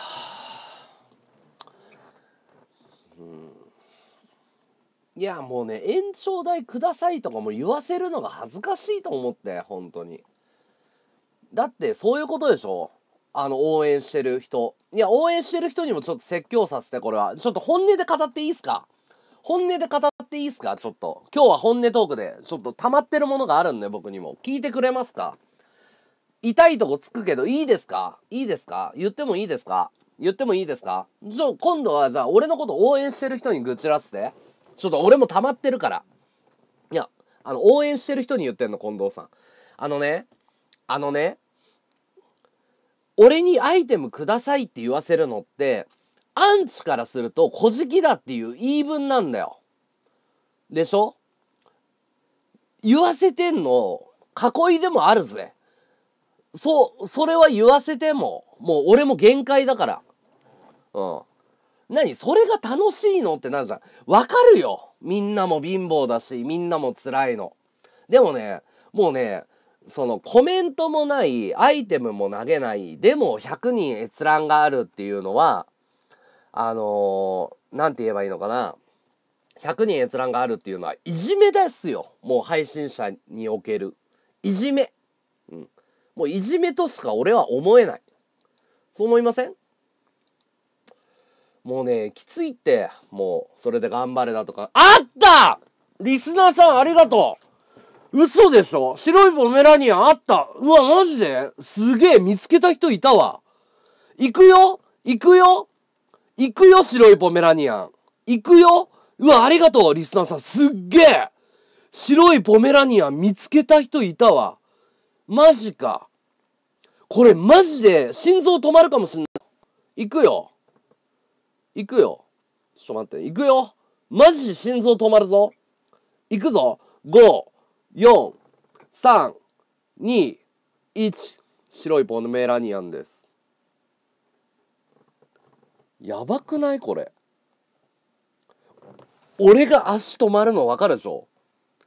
うん、いやもうね、延長代くださいとかも言わせるのが恥ずかしいと思って、本当に。だってそういうことでしょ、あの応援してる人。いや応援してる人にもちょっと説教させて。これはちょっと本音で語っていいっすか？本音で語っていいっすか？ちょっと今日は本音トークでちょっと溜まってるものがあるんで、僕にも聞いてくれますか？痛いとこつくけどいいですか？いいですか？言ってもいいですか？言ってもいいですか？じゃあ今度はじゃあ俺のこと応援してる人に愚痴らせて。ちょっと俺も溜まってるから。いやあの応援してる人に言ってんの、近藤さん。あのねあのね俺にアイテムくださいって言わせるのってアンチからすると小じだっていう言い分なんだよ。でしょ？言わせてんの囲いでもあるぜ。そうそれは言わせてももう俺も限界だから。うん。何それが楽しいのってなるじゃん。わかるよ。みんなも貧乏だしみんなも辛いの。でもねもうねそのコメントもないアイテムも投げないでもひゃくにん閲覧があるっていうのはあのー、なんて言えばいいのかな、ひゃくにん閲覧があるっていうのはいじめですよ。もう配信者におけるいじめ、うん、もういじめとしか俺は思えない。そう思いません？もうねきついって。もうそれで頑張れだとかあった。リスナーさんありがとう。嘘でしょ？白いポメラニアンあった。うわマジですげえ見つけた人いたわ。行くよ行くよ行くよ白いポメラニアン行くよ。うわありがとうリスナーさん。すっげえ白いポメラニアン見つけた人いたわ。マジか。これマジで心臓止まるかもしんない。行くよ行くよ。ちょっと待って行くよ。マジ心臓止まるぞ。行くぞ。ご、よん、さん、に、いち。白いポメラニアンです。やばくないこれ。俺が足止まるの分かるでしょ？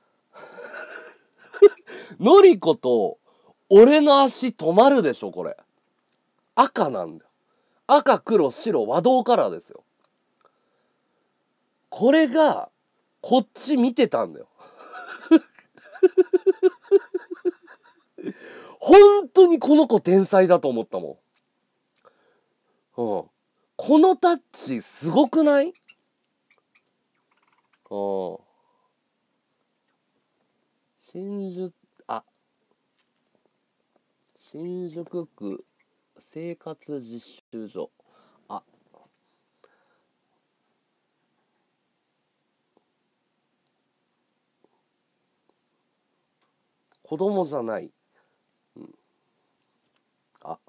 のりこと俺の足止まるでしょこれ。赤なんだよ。赤黒白和道カラーですよ。これがこっち見てたんだよ。本当にこの子天才だと思ったもん。うん。このタッチすごくない？うん。新宿、あ、新宿区生活実習所。あ、子供じゃない。うん。あ、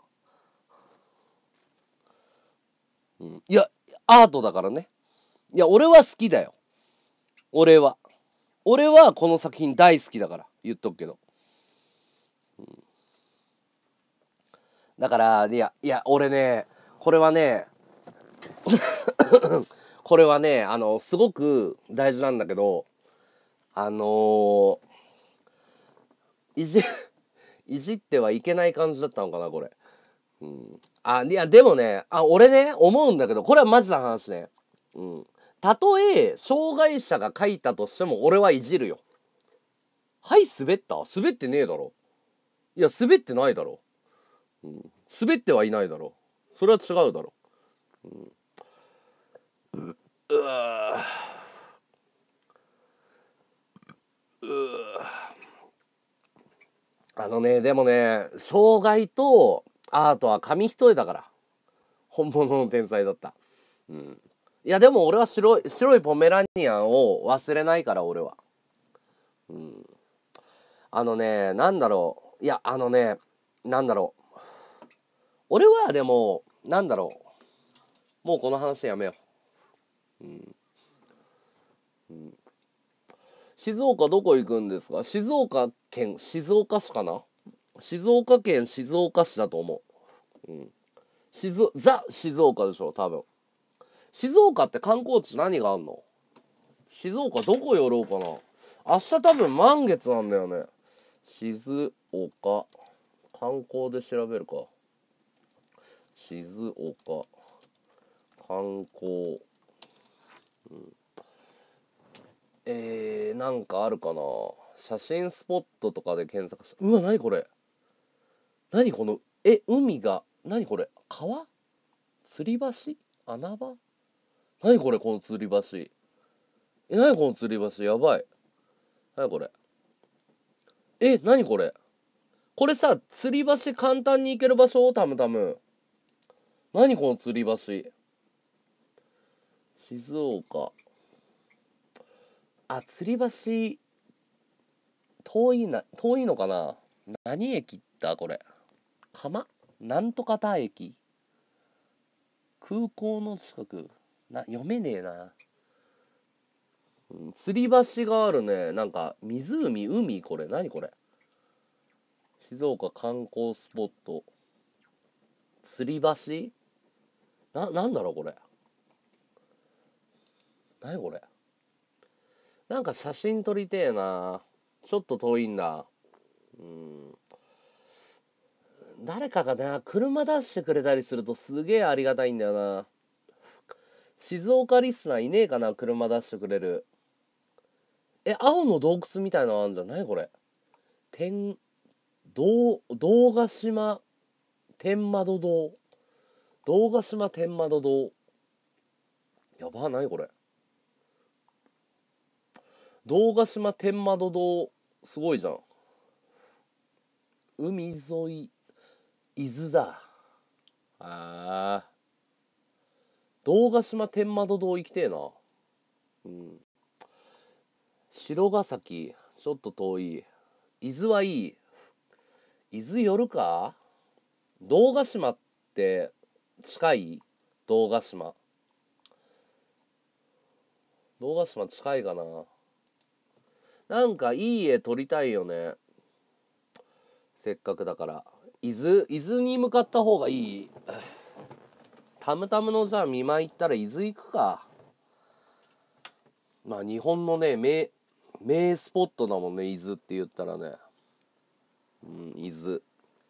うん。いや、アートだからね。いや、俺は好きだよ。俺は。俺はこの作品大好きだから言っとくけど。うん、だから、いや、いや、俺ね、これはね、これはね、あの、すごく大事なんだけど、あのー、いじ、いじってはいけない感じだったのかな、これ。うん。あ、いや、でもね、あ、俺ね、思うんだけど、これはマジな話ね。うん。たとえ、障害者が書いたとしても、俺はいじるよ。はい、滑った？滑ってねえだろ。いや、滑ってないだろ。うん。滑ってはいないだろ。それは違うだろ。うん。う、うわうあのね、でもね、障害とアートは紙一重だから。 本物の天才だった。うん。いやでも俺は白い白いポメラニアンを忘れないから俺は。うん。あのね、なんだろう。いや、あのね、なんだろう。俺はでも、なんだろう。もうこの話やめよう。うん。うん、静岡どこ行くんですか？静岡県、静岡市かな？静岡県静岡市だと思う。うん。静、ザ・静岡でしょ、多分。静岡って観光地何があんの？静岡どこ寄ろうかな。明日多分満月なんだよね。静岡。観光で調べるか。静岡。観光。うん、えー、なんかあるかな。写真スポットとかで検索した。うわ、何これ。何この、え、海が、何これ。川？吊り橋？穴場？何これ、この吊り橋。え、何この吊り橋。やばい。何これ。え、何これ。これさ、吊り橋簡単に行ける場所？たむたむ。何この吊り橋。静岡。あ、吊り橋、遠いな、遠いのかな？何駅だこれ。釜？なんとかた駅？空港の近く。な、読めねえな。うん、吊り橋があるね。なんか、湖、海、これ。何これ。静岡観光スポット。吊り橋？な、なんだろうこれ。何これ。なんか写真撮りてえな。ちょっと遠いんだ。うん。誰かがな、車出してくれたりするとすげえありがたいんだよな。静岡リスナーいねえかな、車出してくれる。え、青の洞窟みたいなのあんじゃん。何これ。天、堂、堂ヶ島天窓堂。堂ヶ島天窓堂。やば、何これ。堂ヶ島天窓堂、すごいじゃん。海沿い、伊豆だ。あー。堂ヶ島天窓堂行きてえな。うん。城ヶ崎、ちょっと遠い。伊豆はいい。伊豆寄るか？堂ヶ島って近い？堂ヶ島。堂ヶ島近いかな。なんかいい絵撮りたいよね。せっかくだから。伊豆、伊豆に向かった方がいい。たむたむのじゃあ見舞い行ったら伊豆行くか。まあ日本のね、名、名スポットだもんね、伊豆って言ったらね。うん、伊豆。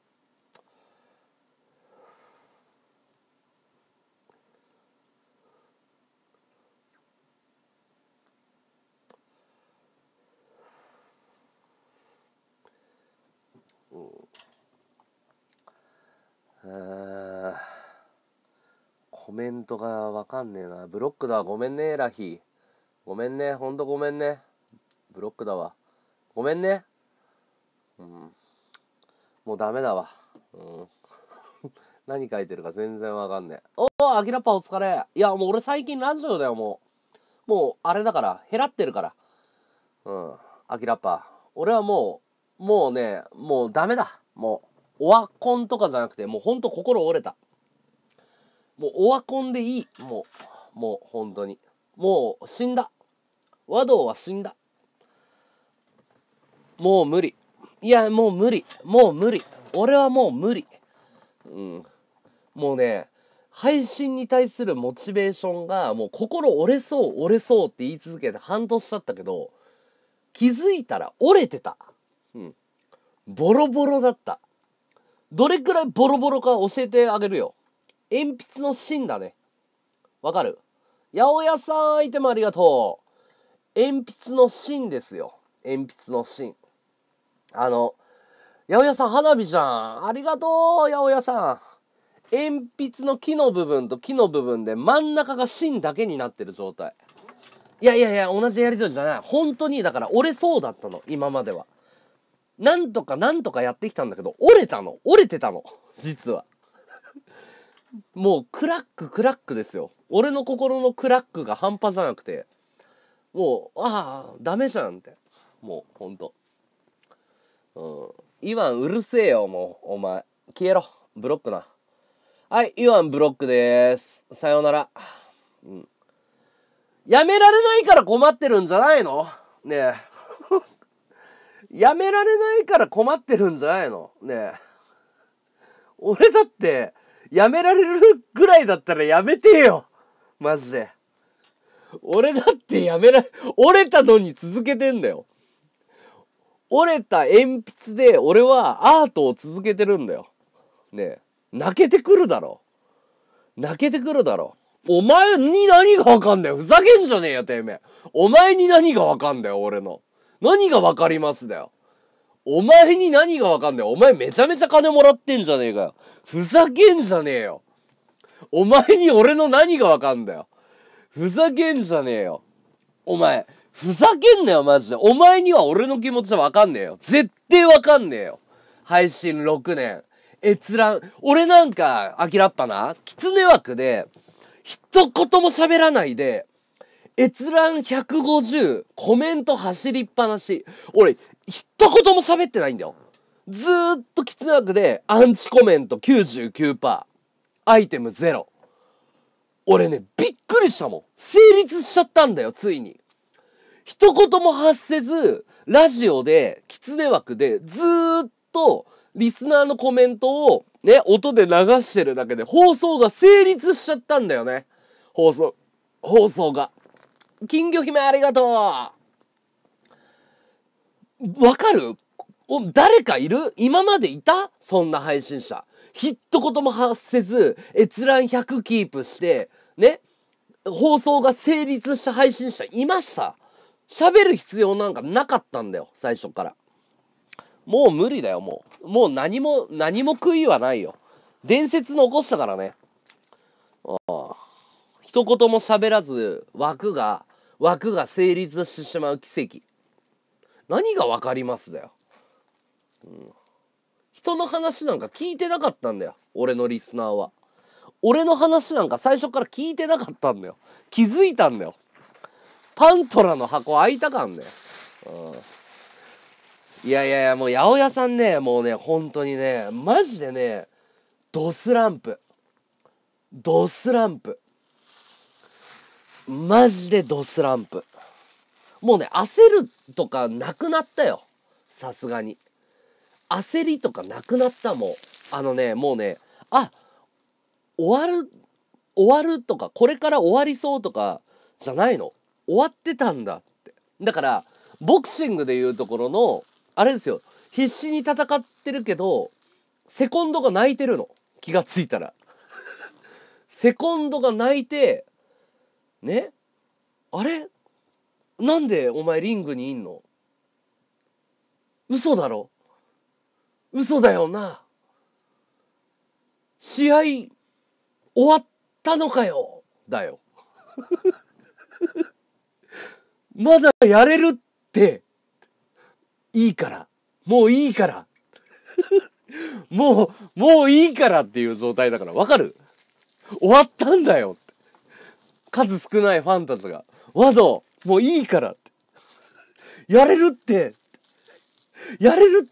うん、コメントがわかんねえな。ブロックだ。ごめんね、ラヒ。ごめんね。ほんとごめんね。ブロックだわ。ごめんね。うん。もうダメだわ。うん。何書いてるか全然わかんねえ。おー、アキラッパお疲れ。いや、もう俺最近ラジオだよ、もう。もう、あれだから、減らってるから。うん。アキラッパ。俺はもう、もうね、もうダメだ。もう、オワコンとかじゃなくて、もうほんと心折れた。もうオワコンでいい。もう、もう本当に。もう死んだ。和道は死んだ。もう無理。いや、もう無理。もう無理。俺はもう無理。うん。もうね、配信に対するモチベーションが、もう心折れそう、折れそうって言い続けて半年経ったけど、気づいたら折れてた。うん。ボロボロだった。どれくらいボロボロか教えてあげるよ。鉛筆の芯だね。わかる？八百屋さんアイテムありがとう。鉛筆の芯ですよ。鉛筆の芯。あの、八百屋さん花火じゃん。ありがとう、八百屋さん。鉛筆の木の部分と木の部分で真ん中が芯だけになってる状態。いやいやいや、同じやりとりじゃない。本当に、だから折れそうだったの、今までは。なんとかなんとかやってきたんだけど、折れたの。折れてたの。実は。 もうクラッククラックですよ。俺の心のクラックが半端じゃなくて、もうああダメじゃんって、もうほんと、うん、イワンうるせえよ、もうお前消えろ、ブロックな。はい、イワンブロックでーす、さようなら。うん、やめられないから困ってるんじゃないのねえやめられないから困ってるんじゃないのねえ。俺だってやめられるぐらいだったらやめてよ、マジで。俺だってやめられ、折れたのに続けてんだよ。折れた鉛筆で俺はアートを続けてるんだよ。ねえ、泣けてくるだろ。泣けてくるだろ。お前に何がわかんだよ。ふざけんじゃねえよ、てめえ。お前に何がわかんだよ、俺の。何がわかりますだよ。お前に何がわかんだよ。お前めちゃめちゃ金もらってんじゃねえかよ。ふざけんじゃねえよ。お前に俺の何がわかんだよ。ふざけんじゃねえよ。お前、ふざけんなよ、マジで。お前には俺の気持ちはわかんねえよ。絶対わかんねえよ。配信ろくねん。閲覧。俺なんか、アキラッパな、キツネ枠で、一言も喋らないで、閲覧ひゃくごじゅう、コメント走りっぱなし。俺、一言も喋ってないんだよ。ずーっとキツネ枠で、アンチコメント きゅうじゅうきゅうパーセント、アイテムゼロ。俺ね、びっくりしたもん。成立しちゃったんだよ、ついに。一言も発せず、ラジオで、キツネ枠で、ずーっと、リスナーのコメントを、ね、音で流してるだけで、放送が成立しちゃったんだよね。放送、放送が。金魚姫ありがとう。わかる？お、誰かいる？今までいた？そんな配信者。一言も発せず、閲覧ひゃくキープして、ね、放送が成立した配信者いました？喋る必要なんかなかったんだよ、最初から。もう無理だよ、もう。もう何も、何も悔いはないよ。伝説残したからね。ああ。一言も喋らず、枠が、枠が成立してしまう奇跡。何がわかりますだよ。うん。人の話なんか聞いてなかったんだよ、俺のリスナーは。俺の話なんか最初から聞いてなかったんだよ。気づいたんだよ。パントラの箱開いたかんね。うん。いやいやいや、もう八百屋さんね、もうね、本当にね、マジでね、ドスランプ。ドスランプ。マジでドスランプ。もうね、焦るとかなくなったよ。さすがに。焦りとかなくなった、もう。あのね、もうね、あ、終わる、終わるとか、これから終わりそうとか、じゃないの。終わってたんだって。だから、ボクシングでいうところの、あれですよ。必死に戦ってるけど、セコンドが泣いてるの。気がついたら。セコンドが泣いて、ね、あれなんでお前リングにいんの？嘘だろ？嘘だよな。試合終わったのかよ。だよ。まだやれるって。いいから。もういいから。もう、もういいからっていう状態だから。わかる？終わったんだよって。数少ないファンたちが。ワド、もういいからって。やれるって。やれるって。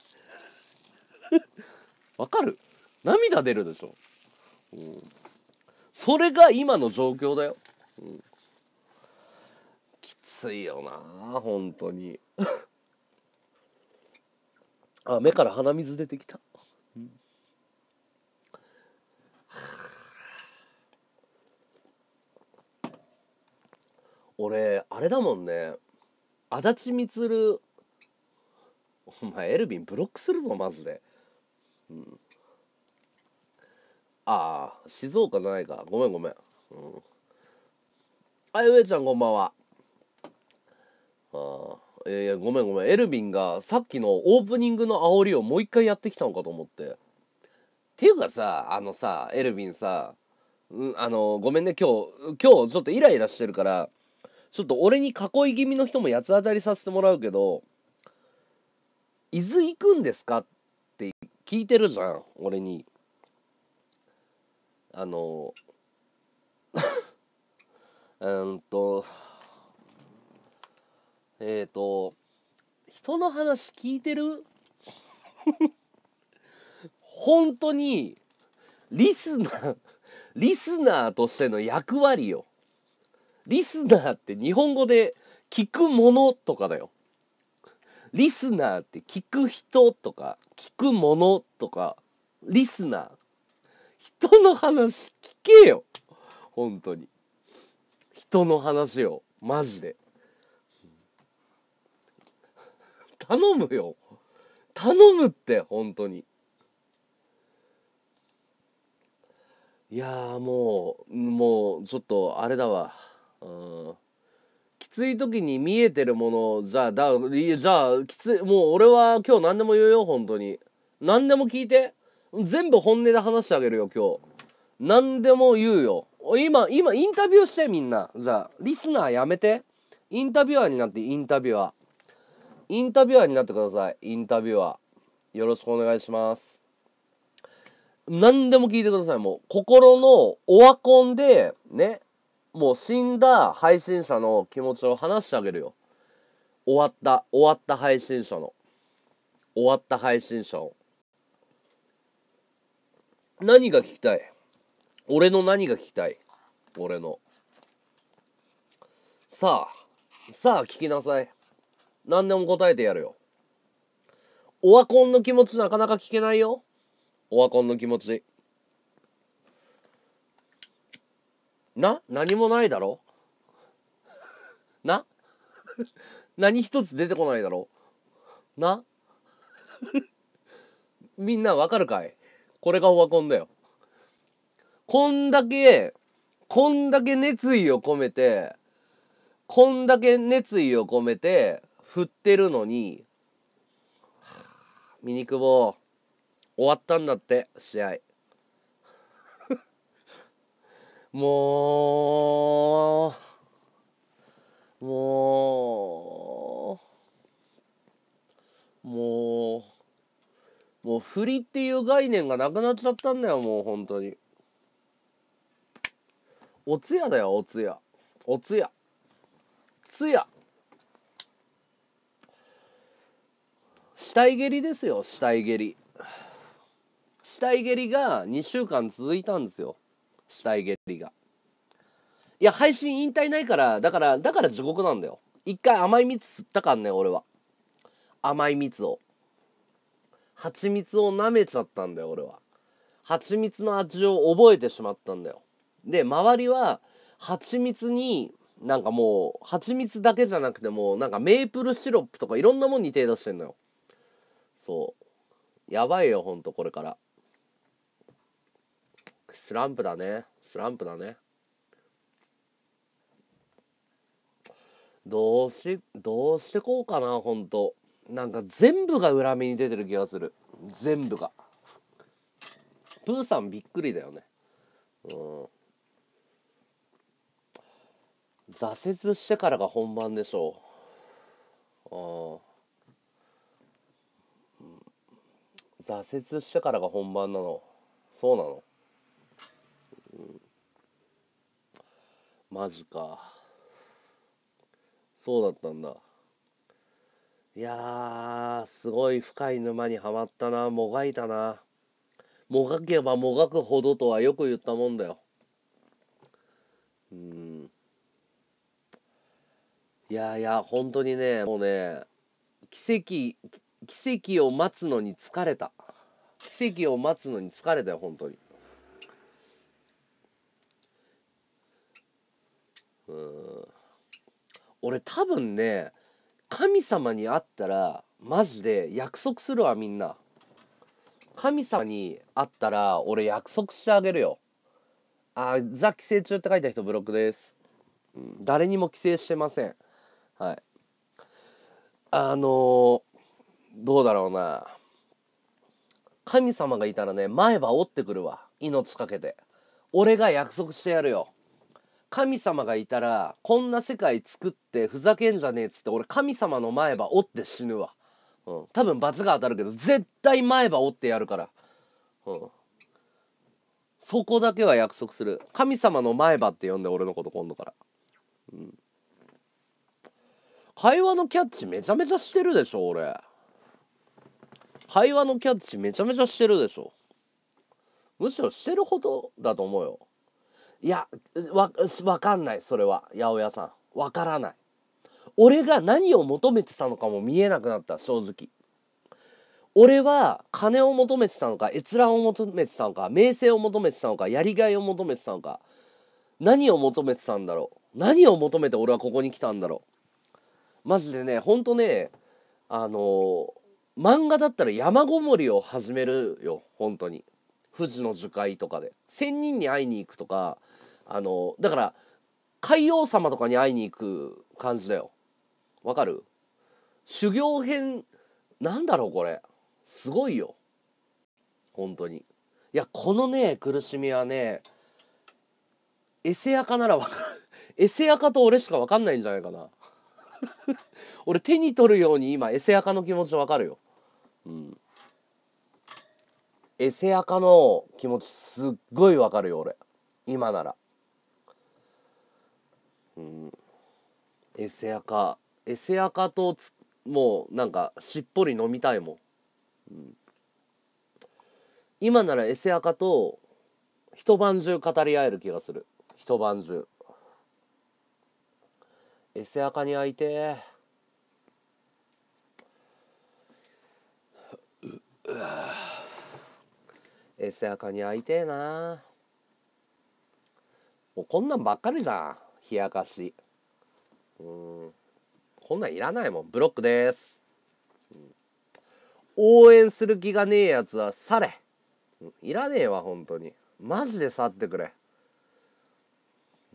わかる？涙出るでしょ。うん、それが今の状況だよ。うん、きついよな、本当に。あ、目から鼻水出てきた。うん、俺あれだもんね。足立みつる、お前エルビンブロックするぞマジで。うん、ああ静岡じゃないか、ごめんごめん。うん、あゆえちゃんこんばんは。ああ、いやいやごめんごめん。エルビンがさっきのオープニングの煽りをもう一回やってきたのかと思って。っていうかさ、あのさ、エルビンさ、うん、あのごめんね、今日今日ちょっとイライラしてるから、ちょっと俺に囲い気味の人も八つ当たりさせてもらうけど、伊豆行くんですかって聞いてるじゃん、俺に。 あのうんとえっ、ー、と人の話聞いてる本当にリスナーリスナーとしての役割よ。リスナーって日本語で聞くものとかだよ。リスナーって聞く人とか聞くものとか、リスナー、人の話聞けよ。本当に人の話よ、マジで頼むよ、頼むって本当に。いやーもうもうちょっとあれだわ。うん、きつい時に見えてるものじゃあだいやじゃあきつい、もう俺は今日何でも言うよ。本当に何でも聞いて、全部本音で話してあげるよ。今日何でも言うよ。今今インタビューして。みんなじゃあリスナーやめて、インタビュアーになって。インタビュアーインタビュアーになってください。インタビュアーよろしくお願いします。何でも聞いてください。もう心のオワコンでね、もう死んだ配信者の気持ちを話してあげるよ。終わった終わった配信者の終わった配信者を。何が聞きたい？俺の何が聞きたい？俺のさあさあ聞きなさい。何でも答えてやるよ。オワコンの気持ちなかなか聞けないよ。オワコンの気持ちな、何もないだろな何一つ出てこないだろなみんなわかるかい？これがオワコンだよ。こんだけこんだけ熱意を込めてこんだけ熱意を込めて振ってるのに、ミニクボ終わったんだって試合もうもうもうもう振りっていう概念がなくなっちゃったんだよ。もう本当におつやだよ。おつやおつやつや死体蹴りですよ。死体蹴り死体蹴りがにしゅうかん続いたんですよ。死体蹴りが。いや配信引退ないから、だからだから地獄なんだよ。一回甘い蜜吸ったかんね。俺は甘い蜜を蜂蜜を舐めちゃったんだよ。俺は蜂蜜の味を覚えてしまったんだよ。で周りは蜂蜜になんかもう蜂蜜だけじゃなくてもなんかメープルシロップとかいろんなもんに手出してんのよ。そうやばいよほんと。これからスランプだね。スランプだね。どうしどうしてこうかな。ほんとなんか全部が裏目に出てる気がする。全部が。プーさんびっくりだよね。うん挫折してからが本番でしょう。あ、うん、挫折してからが本番なの。そうなの、うん、マジか。そうだったんだ。いやーすごい深い沼にはまったな。もがいたな。もがけばもがくほどとはよく言ったもんだよ。うんいやいや本当にね、もうね奇跡奇跡を待つのに疲れた。奇跡を待つのに疲れたよ本当に。うん俺多分ね神様に会ったらマジで約束するわ。みんな神様に会ったら俺約束してあげるよ。あザ寄生虫って書いた人ブロックです、うん、誰にも寄生してません。はい。あのー、どうだろうな。神様がいたらね前歯折ってくるわ。命かけて俺が約束してやるよ。神様がいたらこんな世界作ってふざけんじゃねえっつって俺神様の前歯折って死ぬわ。うん、多分罰が当たるけど絶対前歯折ってやるから。うんそこだけは約束する。神様の前歯って呼んで、俺のこと今度から。うん。会話のキャッチめちゃめちゃしてるでしょ、俺。会話のキャッチめちゃめちゃしてるでしょ。むしろしてるほどだと思うよ。いや、わ、わかんない、それは。八百屋さん。わからない。俺が何を求めてたのかも見えなくなった、正直。俺は金を求めてたのか、閲覧を求めてたのか、名声を求めてたのか、やりがいを求めてたのか、何を求めてたんだろう。何を求めて俺はここに来たんだろう。マジでね、ほんとね、あのー、漫画だったら山ごもりを始めるよ、本当に。富士の樹海とかで仙人に会いに行くとか、あのだから海王様とかに会いに行く感じだよ。わかる？修行編なんだろうこれ。すごいよ本当に。いやこのね苦しみはね、エセアカならわかる。エセアカと俺しかわかんないんじゃないかな。俺手に取るように今エセアカの気持ちわかるよ。うん。エセアカの気持ちすっごいわかるよ俺今なら。うん。エセアカエセアカとつもうなんかしっぽり飲みたいもん、うん、今ならエセアカと一晩中語り合える気がする。一晩中エセアカに会いてー。エセアカに会いてえな。もうこんなんばっかりじゃん冷やかし。うん、こんなんいらないもん。ブロックです、うん、応援する気がねえやつは去れ、うん、いらねえわ本当に。マジで去ってくれ。うん、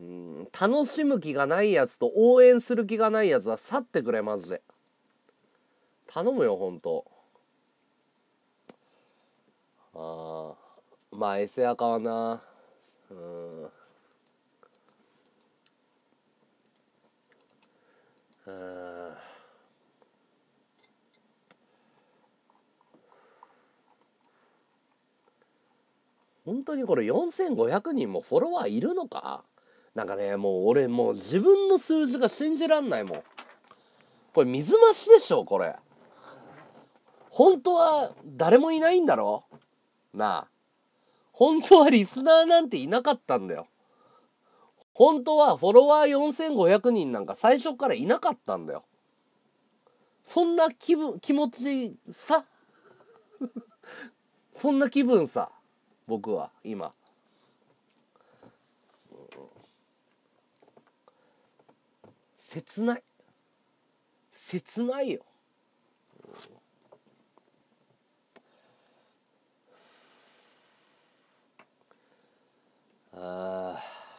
楽しむ気がないやつと応援する気がないやつは去ってくれマジで。頼むよ本当。ああまあエセアカはな、うん、うん本当にこれよんせんごひゃくにんもフォロワーいるのか。なんかねもう俺もう自分の数字が信じらんないもん。これ水増しでしょこれ。本当は誰もいないんだろなあ。本当はリスナーなんていなかったんだよ。本当はフォロワーよんせんごひゃくにんなんか最初からいなかったんだよ。そんな気分気持ちさそんな気分さ僕は今。切ない切ないよ。あ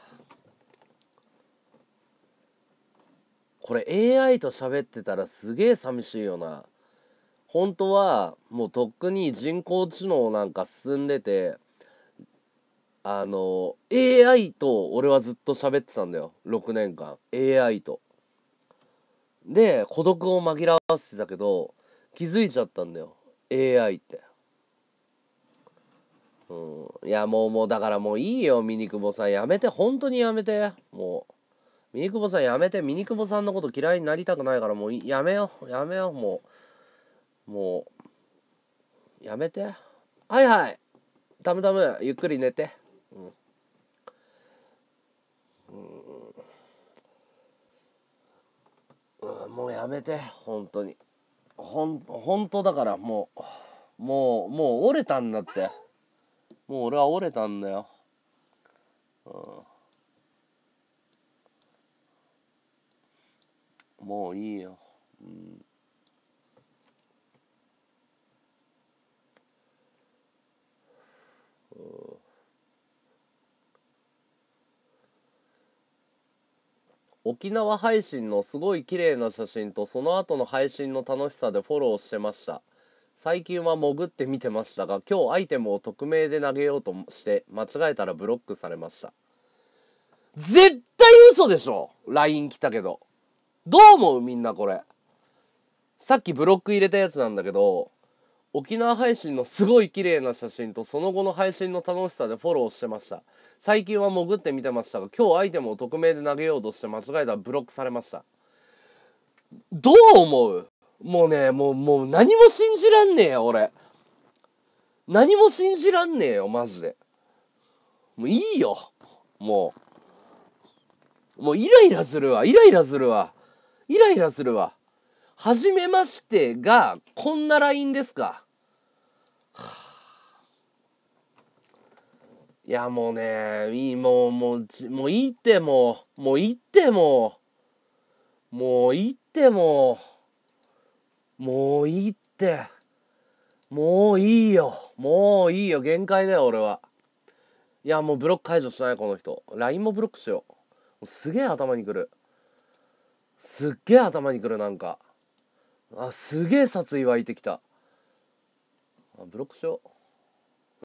これ エーアイ と喋ってたらすげえ寂しいよな。本当はもうとっくに人工知能なんか進んでて、あの エーアイ と俺はずっと喋ってたんだよろくねんかん。 エーアイ とで孤独を紛らわせてたけど気づいちゃったんだよ エーアイ って。うん、いやもうもうだからもういいよミニクボさんやめて本当にやめてもうミニクボさんやめて。ミニクボさんのこと嫌いになりたくないからもうやめようやめようもうもうやめて。はいはいダメダメゆっくり寝て。うん、うん、もうやめて本当に。ほん本当だからもうもうもう折れたんだって。もう俺は折れたんだよ。うん、もういいよ。うん、沖縄配信のすごい綺麗な写真とその後の配信の楽しさでフォローしてました。最近は潜って見てましたが今日アイテムを匿名で投げようとして間違えたらブロックされました。絶対嘘でしょ。 ライン 来たけどどう思うみんなこれ。さっきブロック入れたやつなんだけど沖縄配信のすごい綺麗な写真とその後の配信の楽しさでフォローしてました。最近は潜って見てましたが、今日アイテムを匿名で投げようとして間違えたらブロックされました。どう思う？もうね、もう、もう何も信じらんねえよ、俺。何も信じらんねえよ、マジで。もういいよ。もう。もうイライラするわ、イライラするわ。イライラするわ。はじめましてが、こんな ライン ですか。いや、もうね、いい、もう、もう、もういいって、もう、もういいって、もう、もういいって、もう、もういいって、もういいよ、もういいよ、限界だよ、俺は。いや、もうブロック解除しない、この人。ライン もブロックしよう。すげえ頭にくる。すっげえ頭にくる、なんか。あ、すげえ殺意湧いてきた。あ、ブロックしよう。